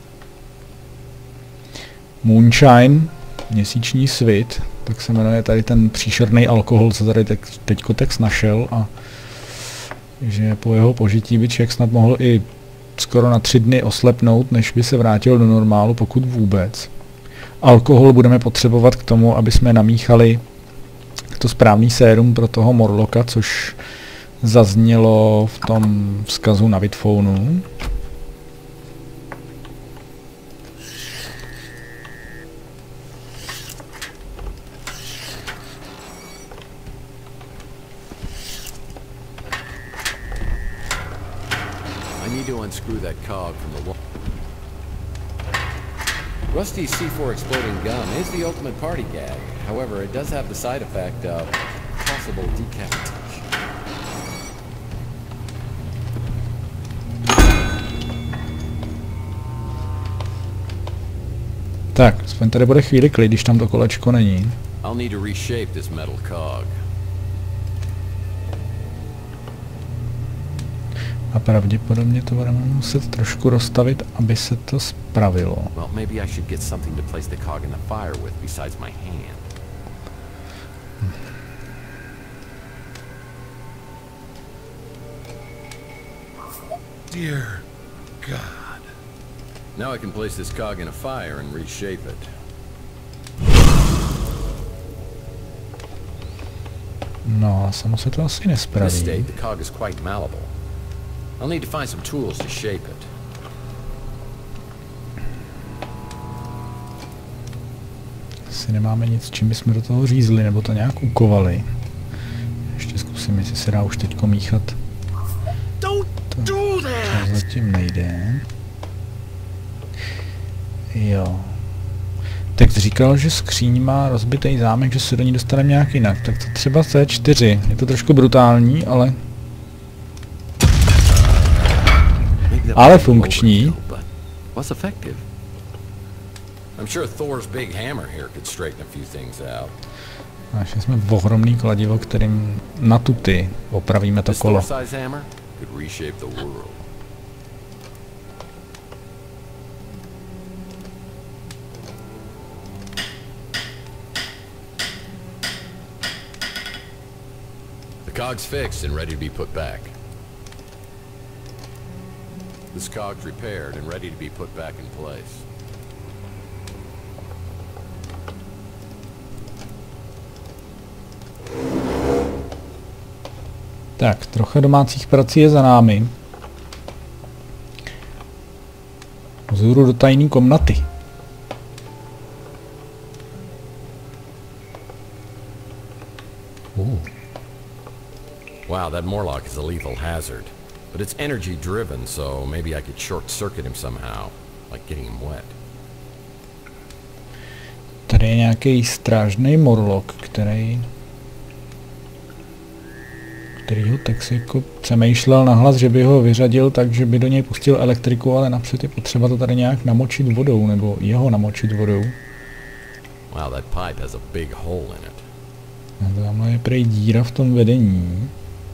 Moonshine, měsíční svit, tak se jmenuje tady ten příšerný alkohol, co tady teďko Tex našel, a že po jeho požití by člověk snad mohl i skoro na 3 dny oslepnout, než by se vrátil do normálu, pokud vůbec. Alkohol budeme potřebovat k tomu, aby jsme namíchali to správný sérum pro toho Morlocka, což zaznělo v tom vzkazu na Vidphonu. I need to unscrew that cog from the wall. Rusty's C4 exploding gum is the ultimate party gag. However, it does have the side effect of possible decapitation. Tak, aspoň tady bude chvíli klid, když tam to kolečko není. I'll need to reshape this metal cog. A pravděpodobně to budeme muset trošku rozstavit, aby se to spravilo. Well, maybe I should get something to place the cog in the fire with besides my hand. Dear God. Now I can place this cog in a fire and reshape it. No, samo se to asi In this state, nespraví. the cog is quite malleable. I'll need to find some tools to shape it. Asi nemáme nic, čím bychom do toho řízli, nebo to nějak ukovali. Ještě zkusím, jestli se dá už teďko míchat. To zatím nejde. Jo. Tak říkal, že skříň má rozbitý zámek, že se do ní dostaneme nějak jinak. Tak to třeba C4. Je to trošku brutální, ale funkční. What's effective? I'm sure Thor's big hammer here could straighten a few things out. Našli jsme ohromný kladivo, kterým na tuty opravíme to This kolo. Thor-size hammer could reshape the world. The cog's fixed and ready to be put back. This cog's repaired and ready to be put back in place. Tak, trocha domácích prací je za námi. Vzhůru do tajné komnaty. Wow, that Morlock is a lethal hazard. But it's energy driven, so maybe I could short circuit him somehow, like getting him wet. Tady je nějaký strážný morlock, který ho Tex jako přemýšlel nahlas, že by ho vyřadil tak, že by do něj pustil elektriku, ale napřed je potřeba to tady nějak namočit vodou, nebo jeho namočit vodou. Wow, that pipe has a big hole in it. A tamhle je prej díra v tom vedení.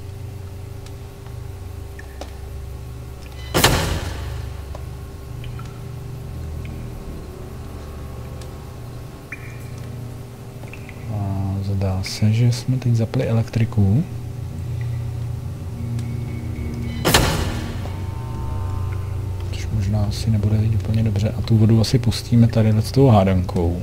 A zdá se, že jsme teď zapli elektriku. Což možná asi nebude teď úplně dobře. A tu vodu asi pustíme tady s tou hádankou.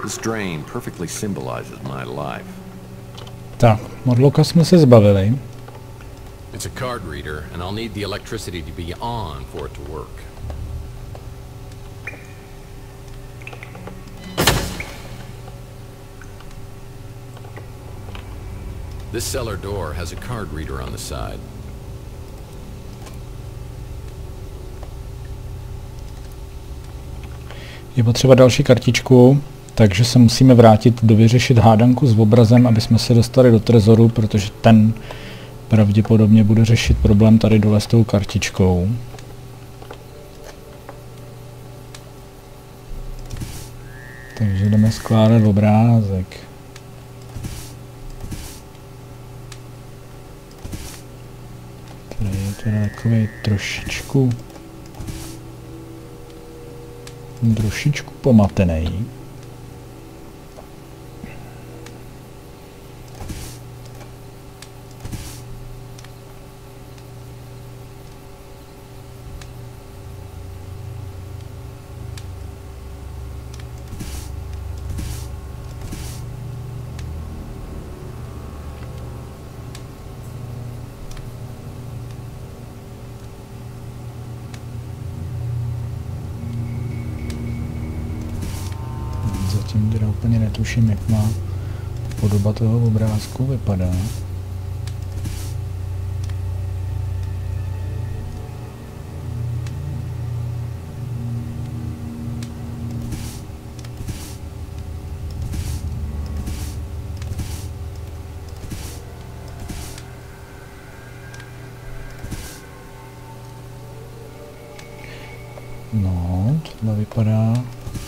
This drain perfectly symbolizes my life. Tak, Morlocka jsme se zbavili. It's a card reader, and I'll need the electricity to be on for it to work. This cellar door has a card reader on the side. Je potřeba další kartičku, takže se musíme vrátit dovyřešit hádanku s obrazem, aby jsme se dostali do trezoru, protože ten pravděpodobně bude řešit problém tady dole s tou kartičkou. Takže jdeme skládat obrázek. Tady je teda takový trošičku pomatený. Zatím teda úplně netuším, jak má podoba toho obrázku vypadá. No, tohle vypadá...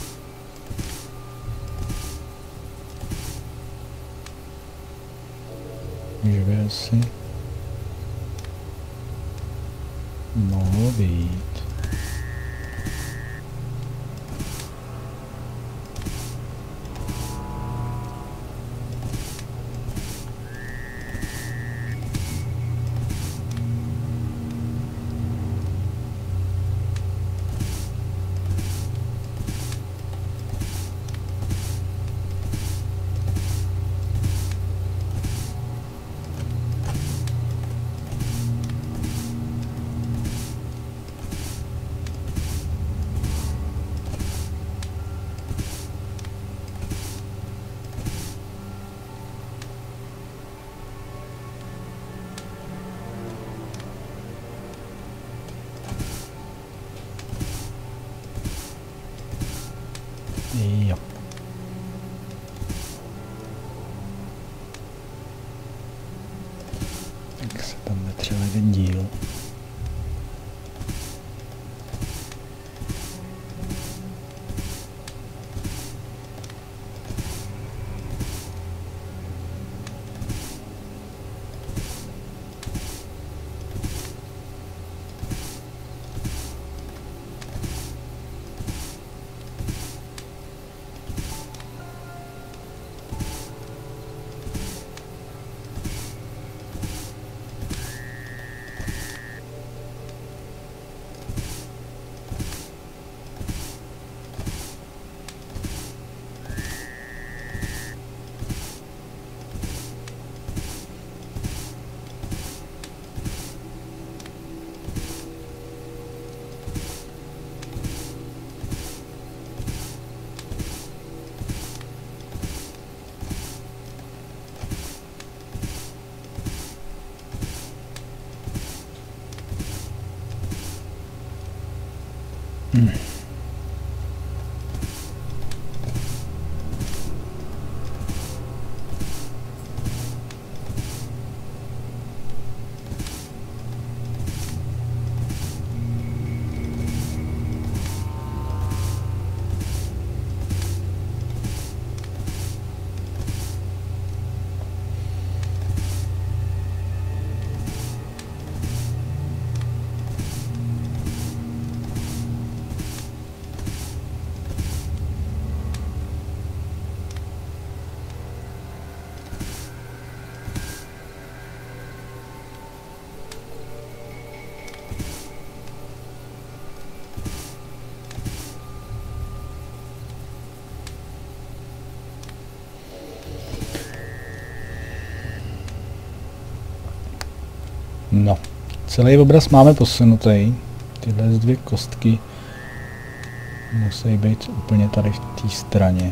že by asi mohlo být. Jo. Tak se tam vetřel jeden díl. No, celý obraz máme posunutý. Tyhle 2 kostky musí být úplně tady v té straně.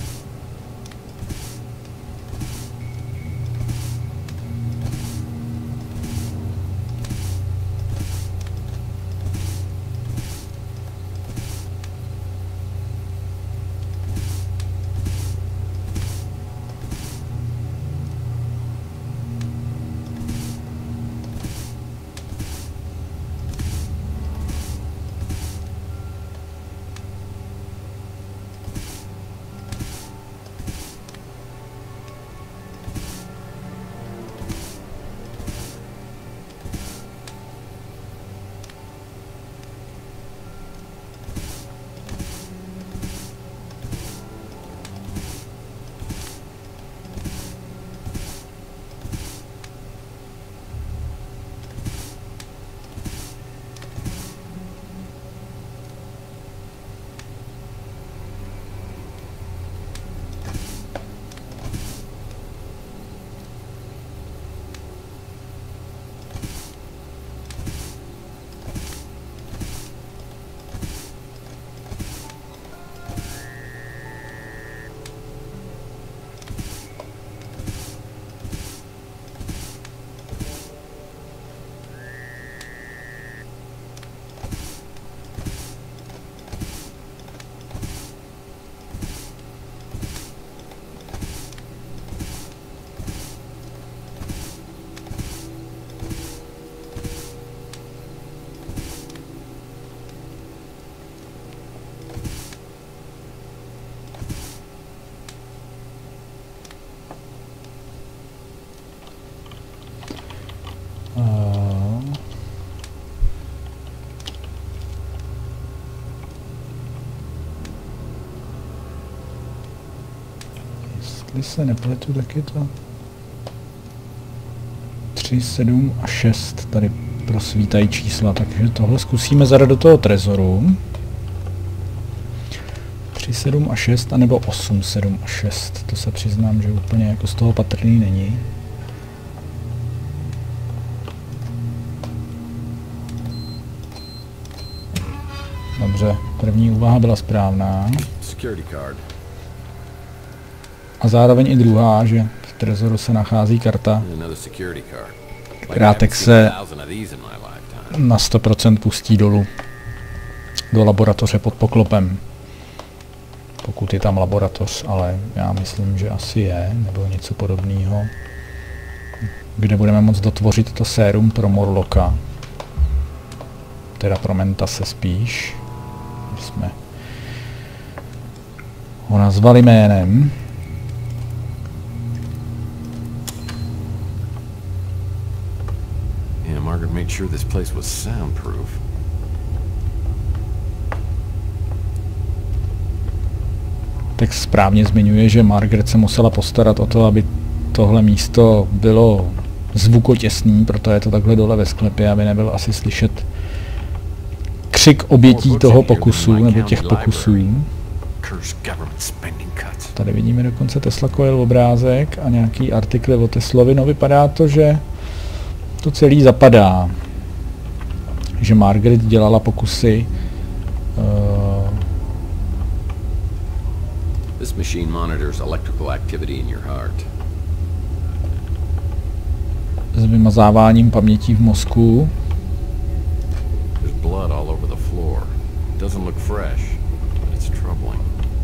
Jestli se nepletu, tak je to 3, 7 a 6 tady prosvítají čísla, takže tohle zkusíme zadat do toho trezoru. 3, 7 a 6, anebo 8, 7 a 6. To se přiznám, že úplně jako z toho patrný není. Dobře, první úvaha byla správná. A zároveň i druhá, že v trezoru se nachází karta, která se na 100% pustí dolů do laboratoře pod poklopem. Pokud je tam laboratoř, ale já myslím, že asi je, nebo něco podobného, kde budeme moct dotvořit to sérum pro Morlocka. Teda pro Mentase spíš. Jsme ho nazvali jménem. Yeah, Margaret made sure this place was soundproof. Text správně zmiňuje, že Margaret se musela postarat o to, aby tohle místo bylo zvukotěsný, proto je to takhle dole ve sklepě, aby nebyl asi slyšet křik obětí toho pokusu, nebo těch pokusů. Tady vidíme dokonce Tesla Coil obrázek a nějaký artikly o Teslovi. No vypadá to, že to celý zapadá. Že Margaret dělala pokusy This machine monitors electrical activity in your heart. S vymazáváním pamětí v mozku. There's blood all over the floor. It doesn't look fresh, but it's troubling.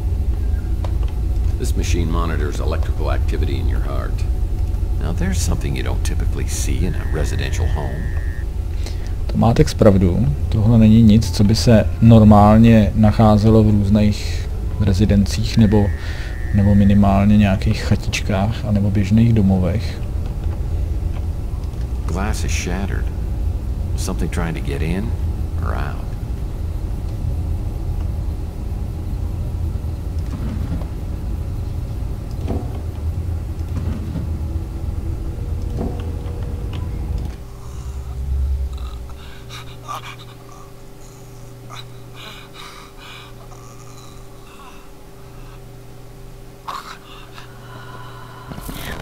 This machine monitors electrical activity in your heart. Now there's something you don't typically see in a residential home. To máte pravdu. Tohle není nic, co by se normálně nacházelo v různých rezidencích nebo minimálně nějakých chatičkách a nebo běžných domovech. Glass is shattered. Something trying to get in or out.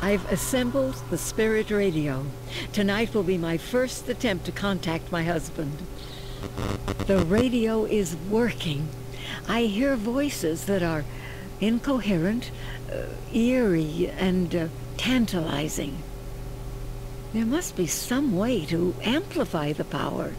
I've assembled the Spirit Radio. Tonight will be my first attempt to contact my husband. The radio is working. I hear voices that are incoherent, eerie, and tantalizing. There must be some way to amplify the power.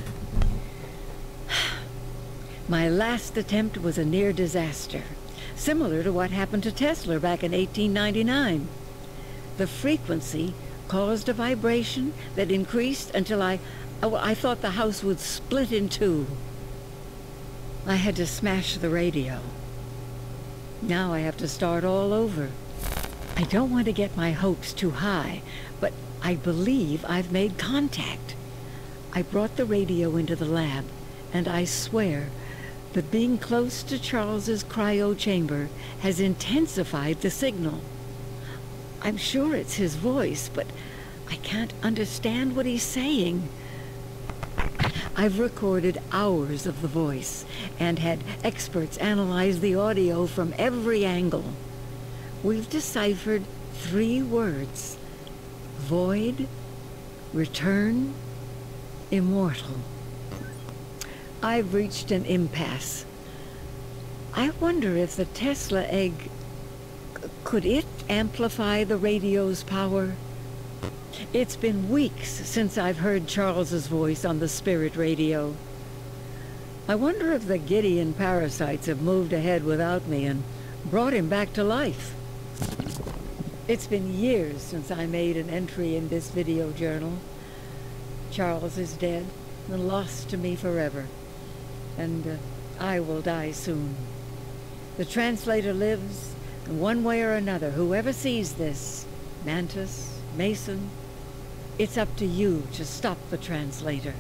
My last attempt was a near disaster, similar to what happened to Tesla back in 1899. The frequency caused a vibration that increased until I thought the house would split in two. I had to smash the radio. Now I have to start all over. I don't want to get my hopes too high, but I believe I've made contact. I brought the radio into the lab, and I swear that being close to Charles's cryo chamber has intensified the signal. I'm sure it's his voice, but I can't understand what he's saying. I've recorded hours of the voice and had experts analyze the audio from every angle. We've deciphered 3 words: void, return, immortal. I've reached an impasse. I wonder if the Tesla egg, could it amplify the radio's power? It's been weeks since I've heard Charles's voice on the Spirit Radio. I wonder if the Gideon parasites have moved ahead without me and brought him back to life. It's been years since I made an entry in this video journal. Charles is dead and lost to me forever, and I will die soon. The translator lives, and one way or another, whoever sees this, Mantis, Mason, it's up to you to stop the translator.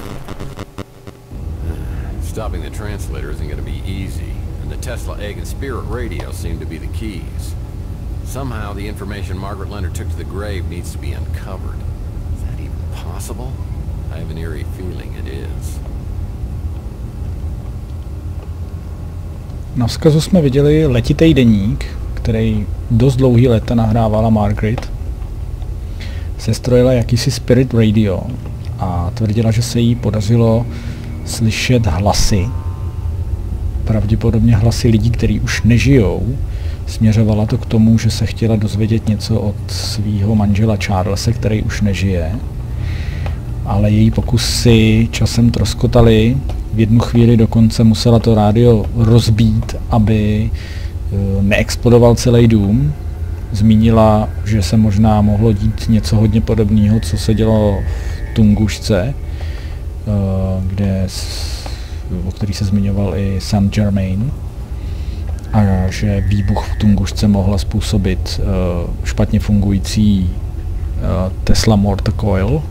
Stopping the translator isn't going to be easy, and the Tesla egg and Spirit Radio seem to be the keys. Somehow the information Margaret Leonard took to the grave needs to be uncovered. Is that even possible? I have an eerie feeling it is. Na vzkazu jsme viděli letitý deník, který dost dlouhý léta nahrávala Margaret. Sestrojila jakýsi Spirit Radio a tvrdila, že se jí podařilo slyšet hlasy. Pravděpodobně hlasy lidí, kteří už nežijou. Směřovala to k tomu, že se chtěla dozvědět něco od svého manžela Charlese, který už nežije. Ale její pokusy časem troskotaly. V jednu chvíli dokonce musela to rádio rozbít, aby neexplodoval celý dům. Zmínila, že se možná mohlo dít něco hodně podobného, co se dělo v Tungušce, o který se zmiňoval i Saint-Germain, a že výbuch v Tungušce mohla způsobit špatně fungující Tesla Mortar Coil.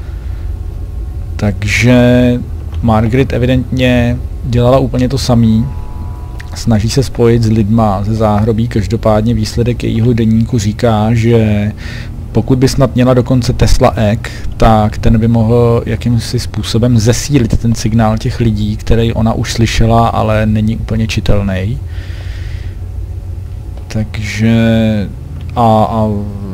Takže Margaret evidentně dělala úplně to samý. Snaží se spojit s lidma ze záhrobí, každopádně výsledek jejího deníku říká, že pokud by snad měla dokonce Tesla egg, tak ten by mohl jakýmsi způsobem zesílit ten signál těch lidí, který ona už slyšela, ale není úplně čitelný. Takže a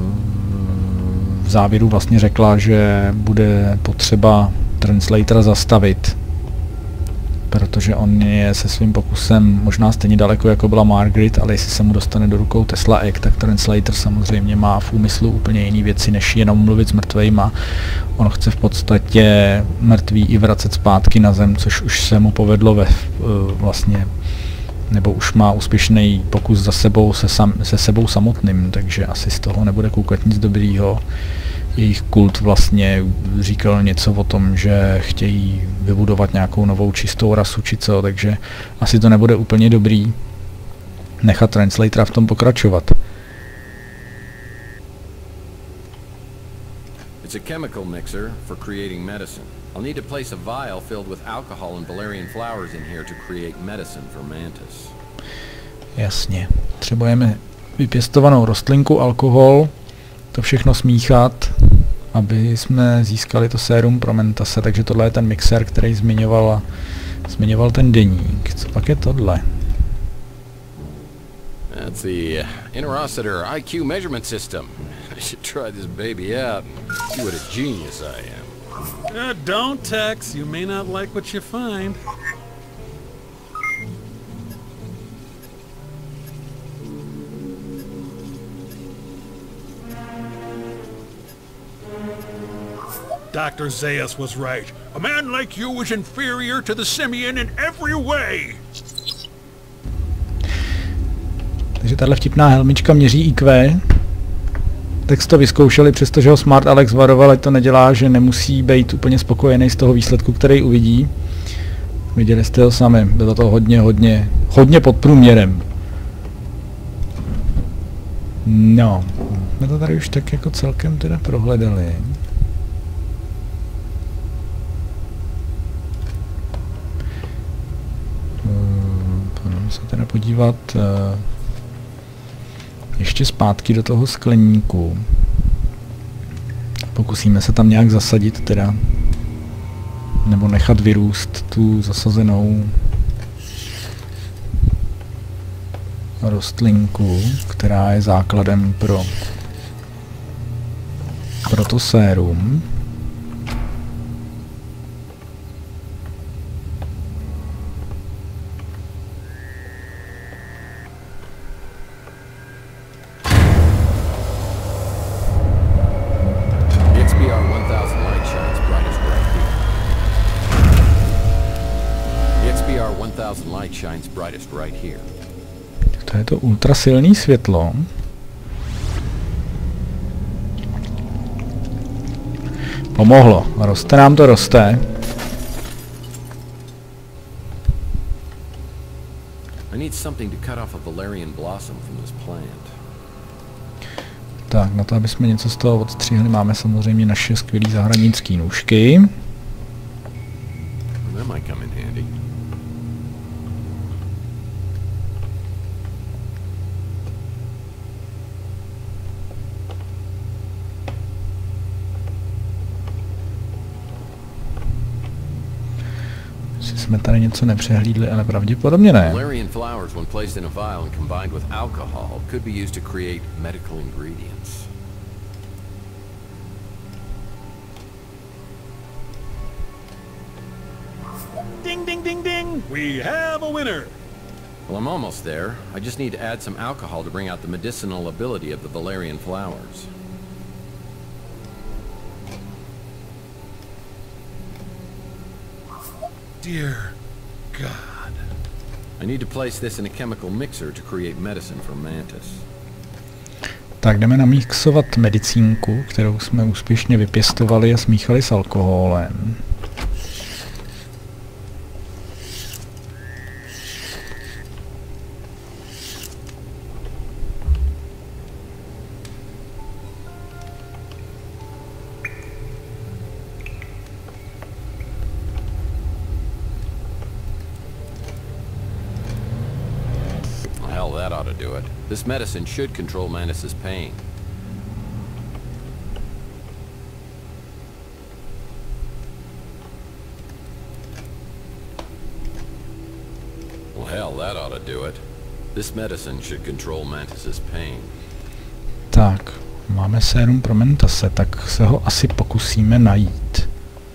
v závěru vlastně řekla, že bude potřeba translatora zastavit, protože on je se svým pokusem možná stejně daleko, jako byla Margaret, ale jestli se mu dostane do rukou Tesla egg, tak translator samozřejmě má v úmyslu úplně jiné věci, než jenom mluvit s mrtvejma. On chce v podstatě mrtvý i vracet zpátky na zem, což už se mu povedlo vlastně, nebo už má úspěšný pokus za sebou se sebou samotným, takže asi z toho nebude koukat nic dobrýho. Jejich kult vlastně říkal něco o tom, že chtějí vybudovat nějakou novou čistou rasu či co, takže asi to nebude úplně dobrý nechat translatora v tom pokračovat. It's a chemical mixer for creating medicine. I'll need to place a vial filled with alcohol and valerian flowers in here to create medicine for Mantis. Jasně. Potřebujeme vypěstovanou rostlinku, alkohol, to všechno smíchat, aby jsme získali to sérum pro Mantase, takže tohle je ten mixer, který zmiňoval ten deník. Co pak je tohle? That's the Interocitor IQ measurement system. I should try this baby out. See what a genius I am. Don't text. You may not like what you find. Dr. Zaius was right. A man like you is inferior to the simian in every way. Takže tahle vtipná helmička měří IQ. Tak to vyzkoušeli, přestože ho Smart Alex varoval, ať to nedělá, že nemusí být úplně spokojený z toho výsledku, který uvidí. Viděli jste ho sami, bylo to hodně pod průměrem. No, jsme to tady už tak jako celkem teda prohledali. Pojďme se teda podívat ještě zpátky do toho skleníku. Pokusíme se tam nějak zasadit teda, nebo nechat vyrůst tu zasazenou rostlinku, která je základem pro to sérum. Shines brightest right here. To je to ultrasilné světlo. Pomohlo. Roste nám to, roste. I need something to cut off a valerian blossom from this plant. Tak, na to, aby jsme něco z toho odstřihli, máme samozřejmě naše skvělé zahradnické nůžky. That might come in handy. Jsme tady něco nepřehlídli, ale pravděpodobně ne. Valerian flowers, when placed in a vial and combined with alcohol, could be used to create medical ingredients. Ding, ding, ding, ding! We have a winner! Well, I'm almost there. I just need to add some alcohol to bring out the medicinal ability of the valerian flowers. Dear God. I need to place this in a chemical mixer to create medicine for Mantis. Tak jdeme namixovat medicínku, kterou jsme úspěšně vypěstovali a smíchali s alkoholem. That ought to do it. This medicine should control Mantis's pain. Well, hell, that ought to do it. This medicine should control Mantis's pain. Tak, máme sérum pro Mantise, tak se ho asi pokusíme najít.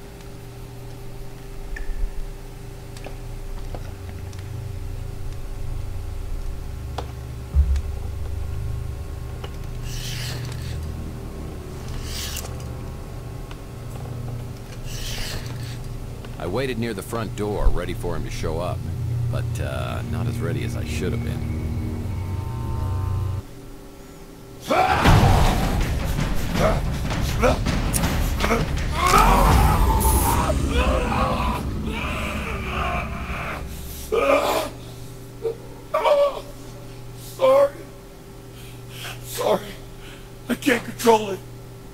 I waited near the front door, ready for him to show up, but not as ready as I should have been. Sorry. I can't control it.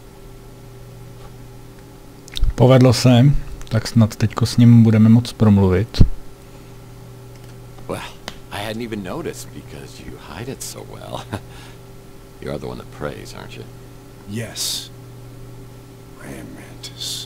Povedlo se, tak snad teďko s ním budeme moct promluvit. Well, I hadn't even noticed because you hide it so well. You are the one that prays, aren't you? Yes. I am Mantis.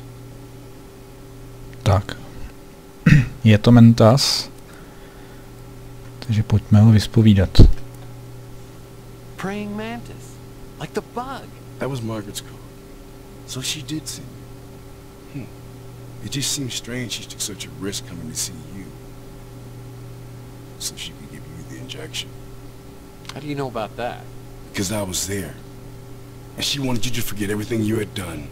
Tak. Je to Mantis. Takže pojďme ho vyspovídat. Praying mantis. Like the bug. That was Margaret's call. So she did see me. It just seems strange she took such a risk coming to see you. So she could give you the injection. How do you know about that? Because I was there. And she wanted you to forget everything you had done.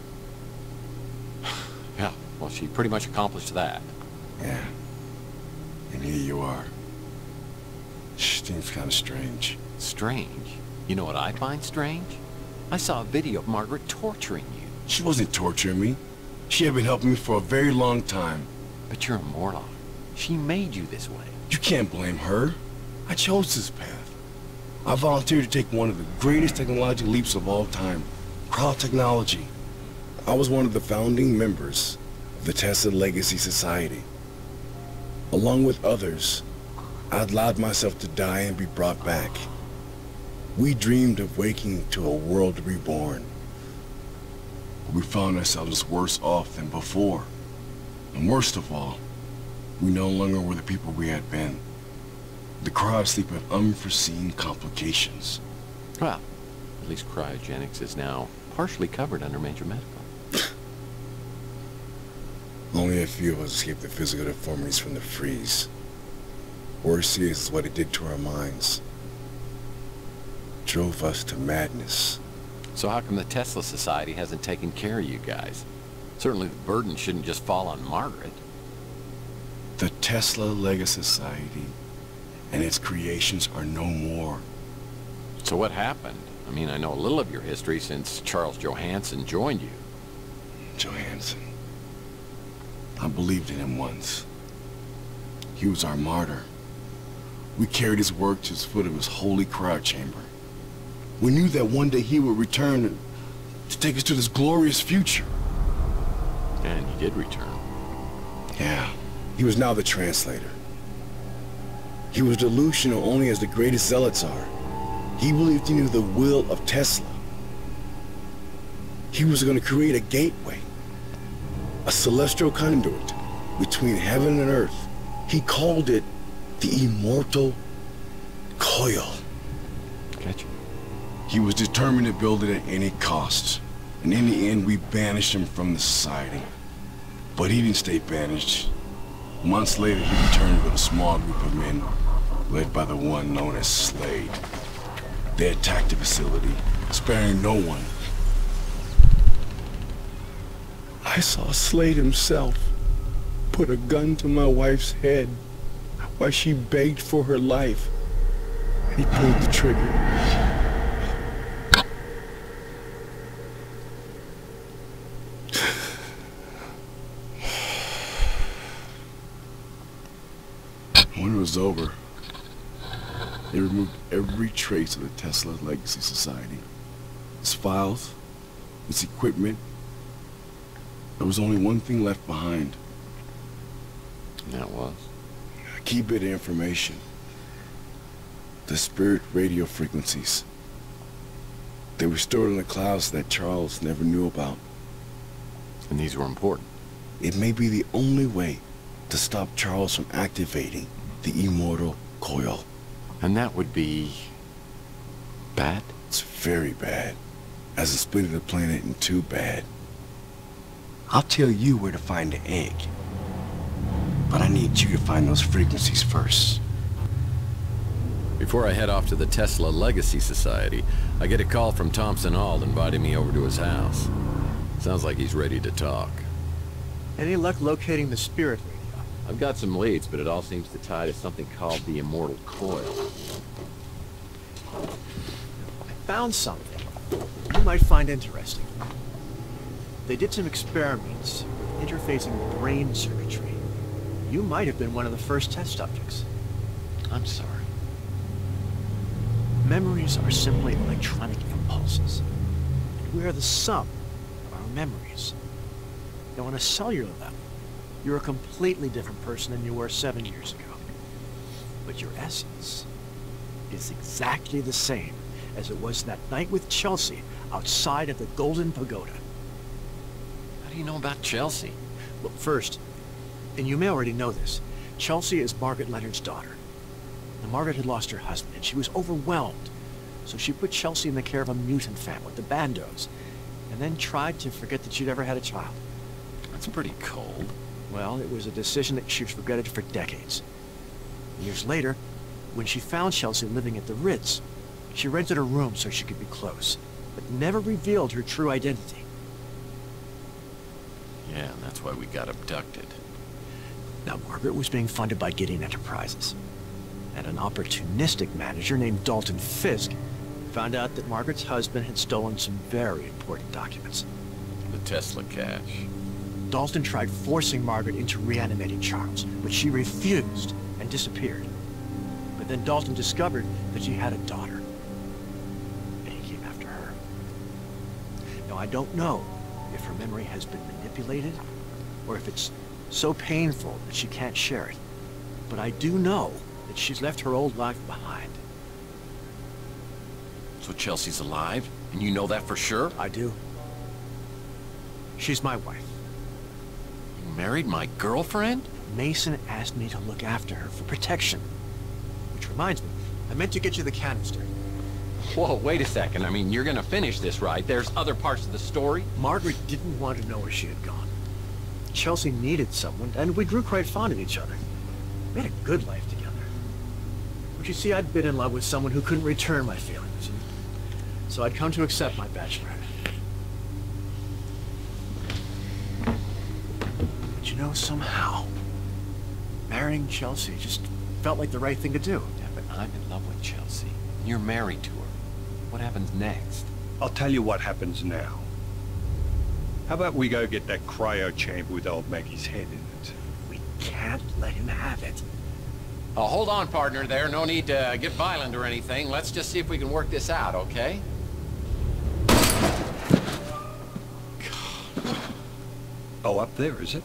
Yeah, well, she pretty much accomplished that. Yeah. And here you are. Seems kind of strange. Strange? You know what I find strange? I saw a video of Margaret torturing you. She wasn't torturing me. She had been helping me for a very long time. But you're a Morlock. She made you this way. You can't blame her. I chose this path. I volunteered to take one of the greatest technological leaps of all time. Cryotechnology. I was one of the founding members of the Tesla Legacy Society. Along with others, I allowed myself to die and be brought back. We dreamed of waking to a world reborn. We found ourselves worse off than before. And worst of all, we no longer were the people we had been. The cryosleep had unforeseen complications. Well, at least cryogenics is now partially covered under major medical. Only a few of us escaped the physical deformities from the freeze. Worse is what it did to our minds. Drove us to madness. So how come the Tesla Society hasn't taken care of you guys? Certainly the burden shouldn't just fall on Margaret. The Tesla Legacy Society and its creations are no more. So what happened? I mean, I know a little of your history since Charles Johansson joined you. Johansson. I believed in him once. He was our martyr. We carried his work to the foot of his holy cryo chamber. We knew that one day he would return to take us to this glorious future. And he did return. Yeah. He was now the translator. He was delusional only as the greatest zealots are. He believed he knew the will of Tesla. He was going to create a gateway, a celestial conduit between heaven and earth. He called it the Immortal Coil. Gotcha. He was determined to build it at any cost. And in the end, we banished him from the society. But he didn't stay banished. Months later, he returned with a small group of men, led by the one known as Slade. They attacked the facility, sparing no one. I saw Slade himself put a gun to my wife's head while she begged for her life. He pulled the trigger. When it was over, they removed every trace of the Tesla Legacy Society. Its files, its equipment. There was only one thing left behind. And that was? A key bit of information. The spirit radio frequencies. They were stored in the clouds that Charles never knew about. And these were important. It may be the only way to stop Charles from activating the Immortal Coil. And that would be... bad? It's very bad. As in splitting the planet in two bad. I'll tell you where to find the egg. But I need you to find those frequencies first. Before I head off to the Tesla Legacy Society, I get a call from Thompson Auld inviting me over to his house. Sounds like he's ready to talk. Any luck locating the spirit radio? I've got some leads, but it all seems to tie to something called the Immortal Coil. I found something you might find interesting. They did some experiments interfacing brain circuitry. You might have been one of the first test subjects. I'm sorry. Memories are simply electronic impulses. And we are the sum of our memories. Now, on a cellular level, you're a completely different person than you were 7 years ago. But your essence is exactly the same as it was that night with Chelsea outside of the Golden Pagoda. How do you know about Chelsea? Well, first, and you may already know this, Chelsea is Margaret Leonard's daughter. Now, Margaret had lost her husband, and she was overwhelmed. So she put Chelsea in the care of a mutant family, the Bandos, and then tried to forget that she'd ever had a child. That's pretty cold. Well, it was a decision that she's regretted for decades. Years later, when she found Chelsea living at the Ritz, she rented a room so she could be close, but never revealed her true identity. Yeah, and that's why we got abducted. Now, Margaret was being funded by Gideon Enterprises, and an opportunistic manager named Dalton Fisk found out that Margaret's husband had stolen some very important documents. The Tesla cache. Dalton tried forcing Margaret into reanimating Charles, but she refused and disappeared. But then Dalton discovered that she had a daughter, and he came after her. Now, I don't know if her memory has been manipulated, or if it's so painful that she can't share it. But I do know that she's left her old life behind. So Chelsea's alive? And you know that for sure? I do. She's my wife. You married my girlfriend? Mason asked me to look after her for protection. Which reminds me, I meant to get you the canister. Whoa, wait a second. I mean, you're gonna finish this, right? There's other parts of the story? Margaret didn't want to know where she had gone. Chelsea needed someone, and we grew quite fond of each other. We had a good life together. But you see, I'd been in love with someone who couldn't return my feelings. So I'd come to accept my bachelorette. But you know, somehow, marrying Chelsea just felt like the right thing to do. Yeah, but I'm in love with Chelsea. You're married to her. What happens next? I'll tell you what happens now. How about we go get that cryo chamber with old Maggie's head in it? We can't let him have it. Oh, hold on, partner there. No need to get violent or anything. Let's just see if we can work this out, okay? Oh, up there, is it?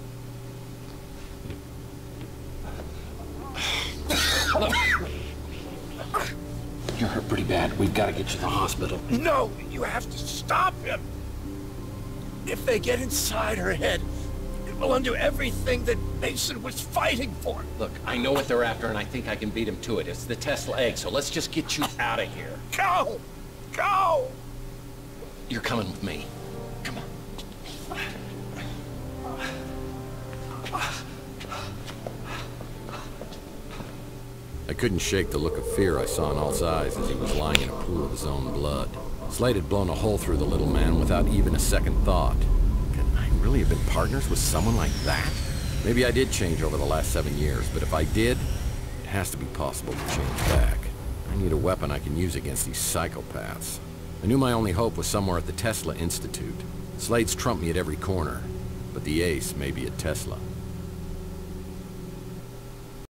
You're hurt pretty bad. We've got to get you to the hospital. No, you have to stop him. If they get inside her head, it will undo everything that Mason was fighting for. Look, I know what they're after, and I think I can beat him to it. It's the Tesla egg, so let's just get you out of here. Go! Go! You're coming with me. Come on. I couldn't shake the look of fear I saw in Alt's eyes as he was lying in a pool of his own blood. Slade had blown a hole through the little man without even a second thought. Could I really have been partners with someone like that? Maybe I did change over the last 7 years, but if I did, it has to be possible to change back. I need a weapon I can use against these psychopaths. I knew my only hope was somewhere at the Tesla Institute. Slade's trumped me at every corner, but the ace may be at Tesla.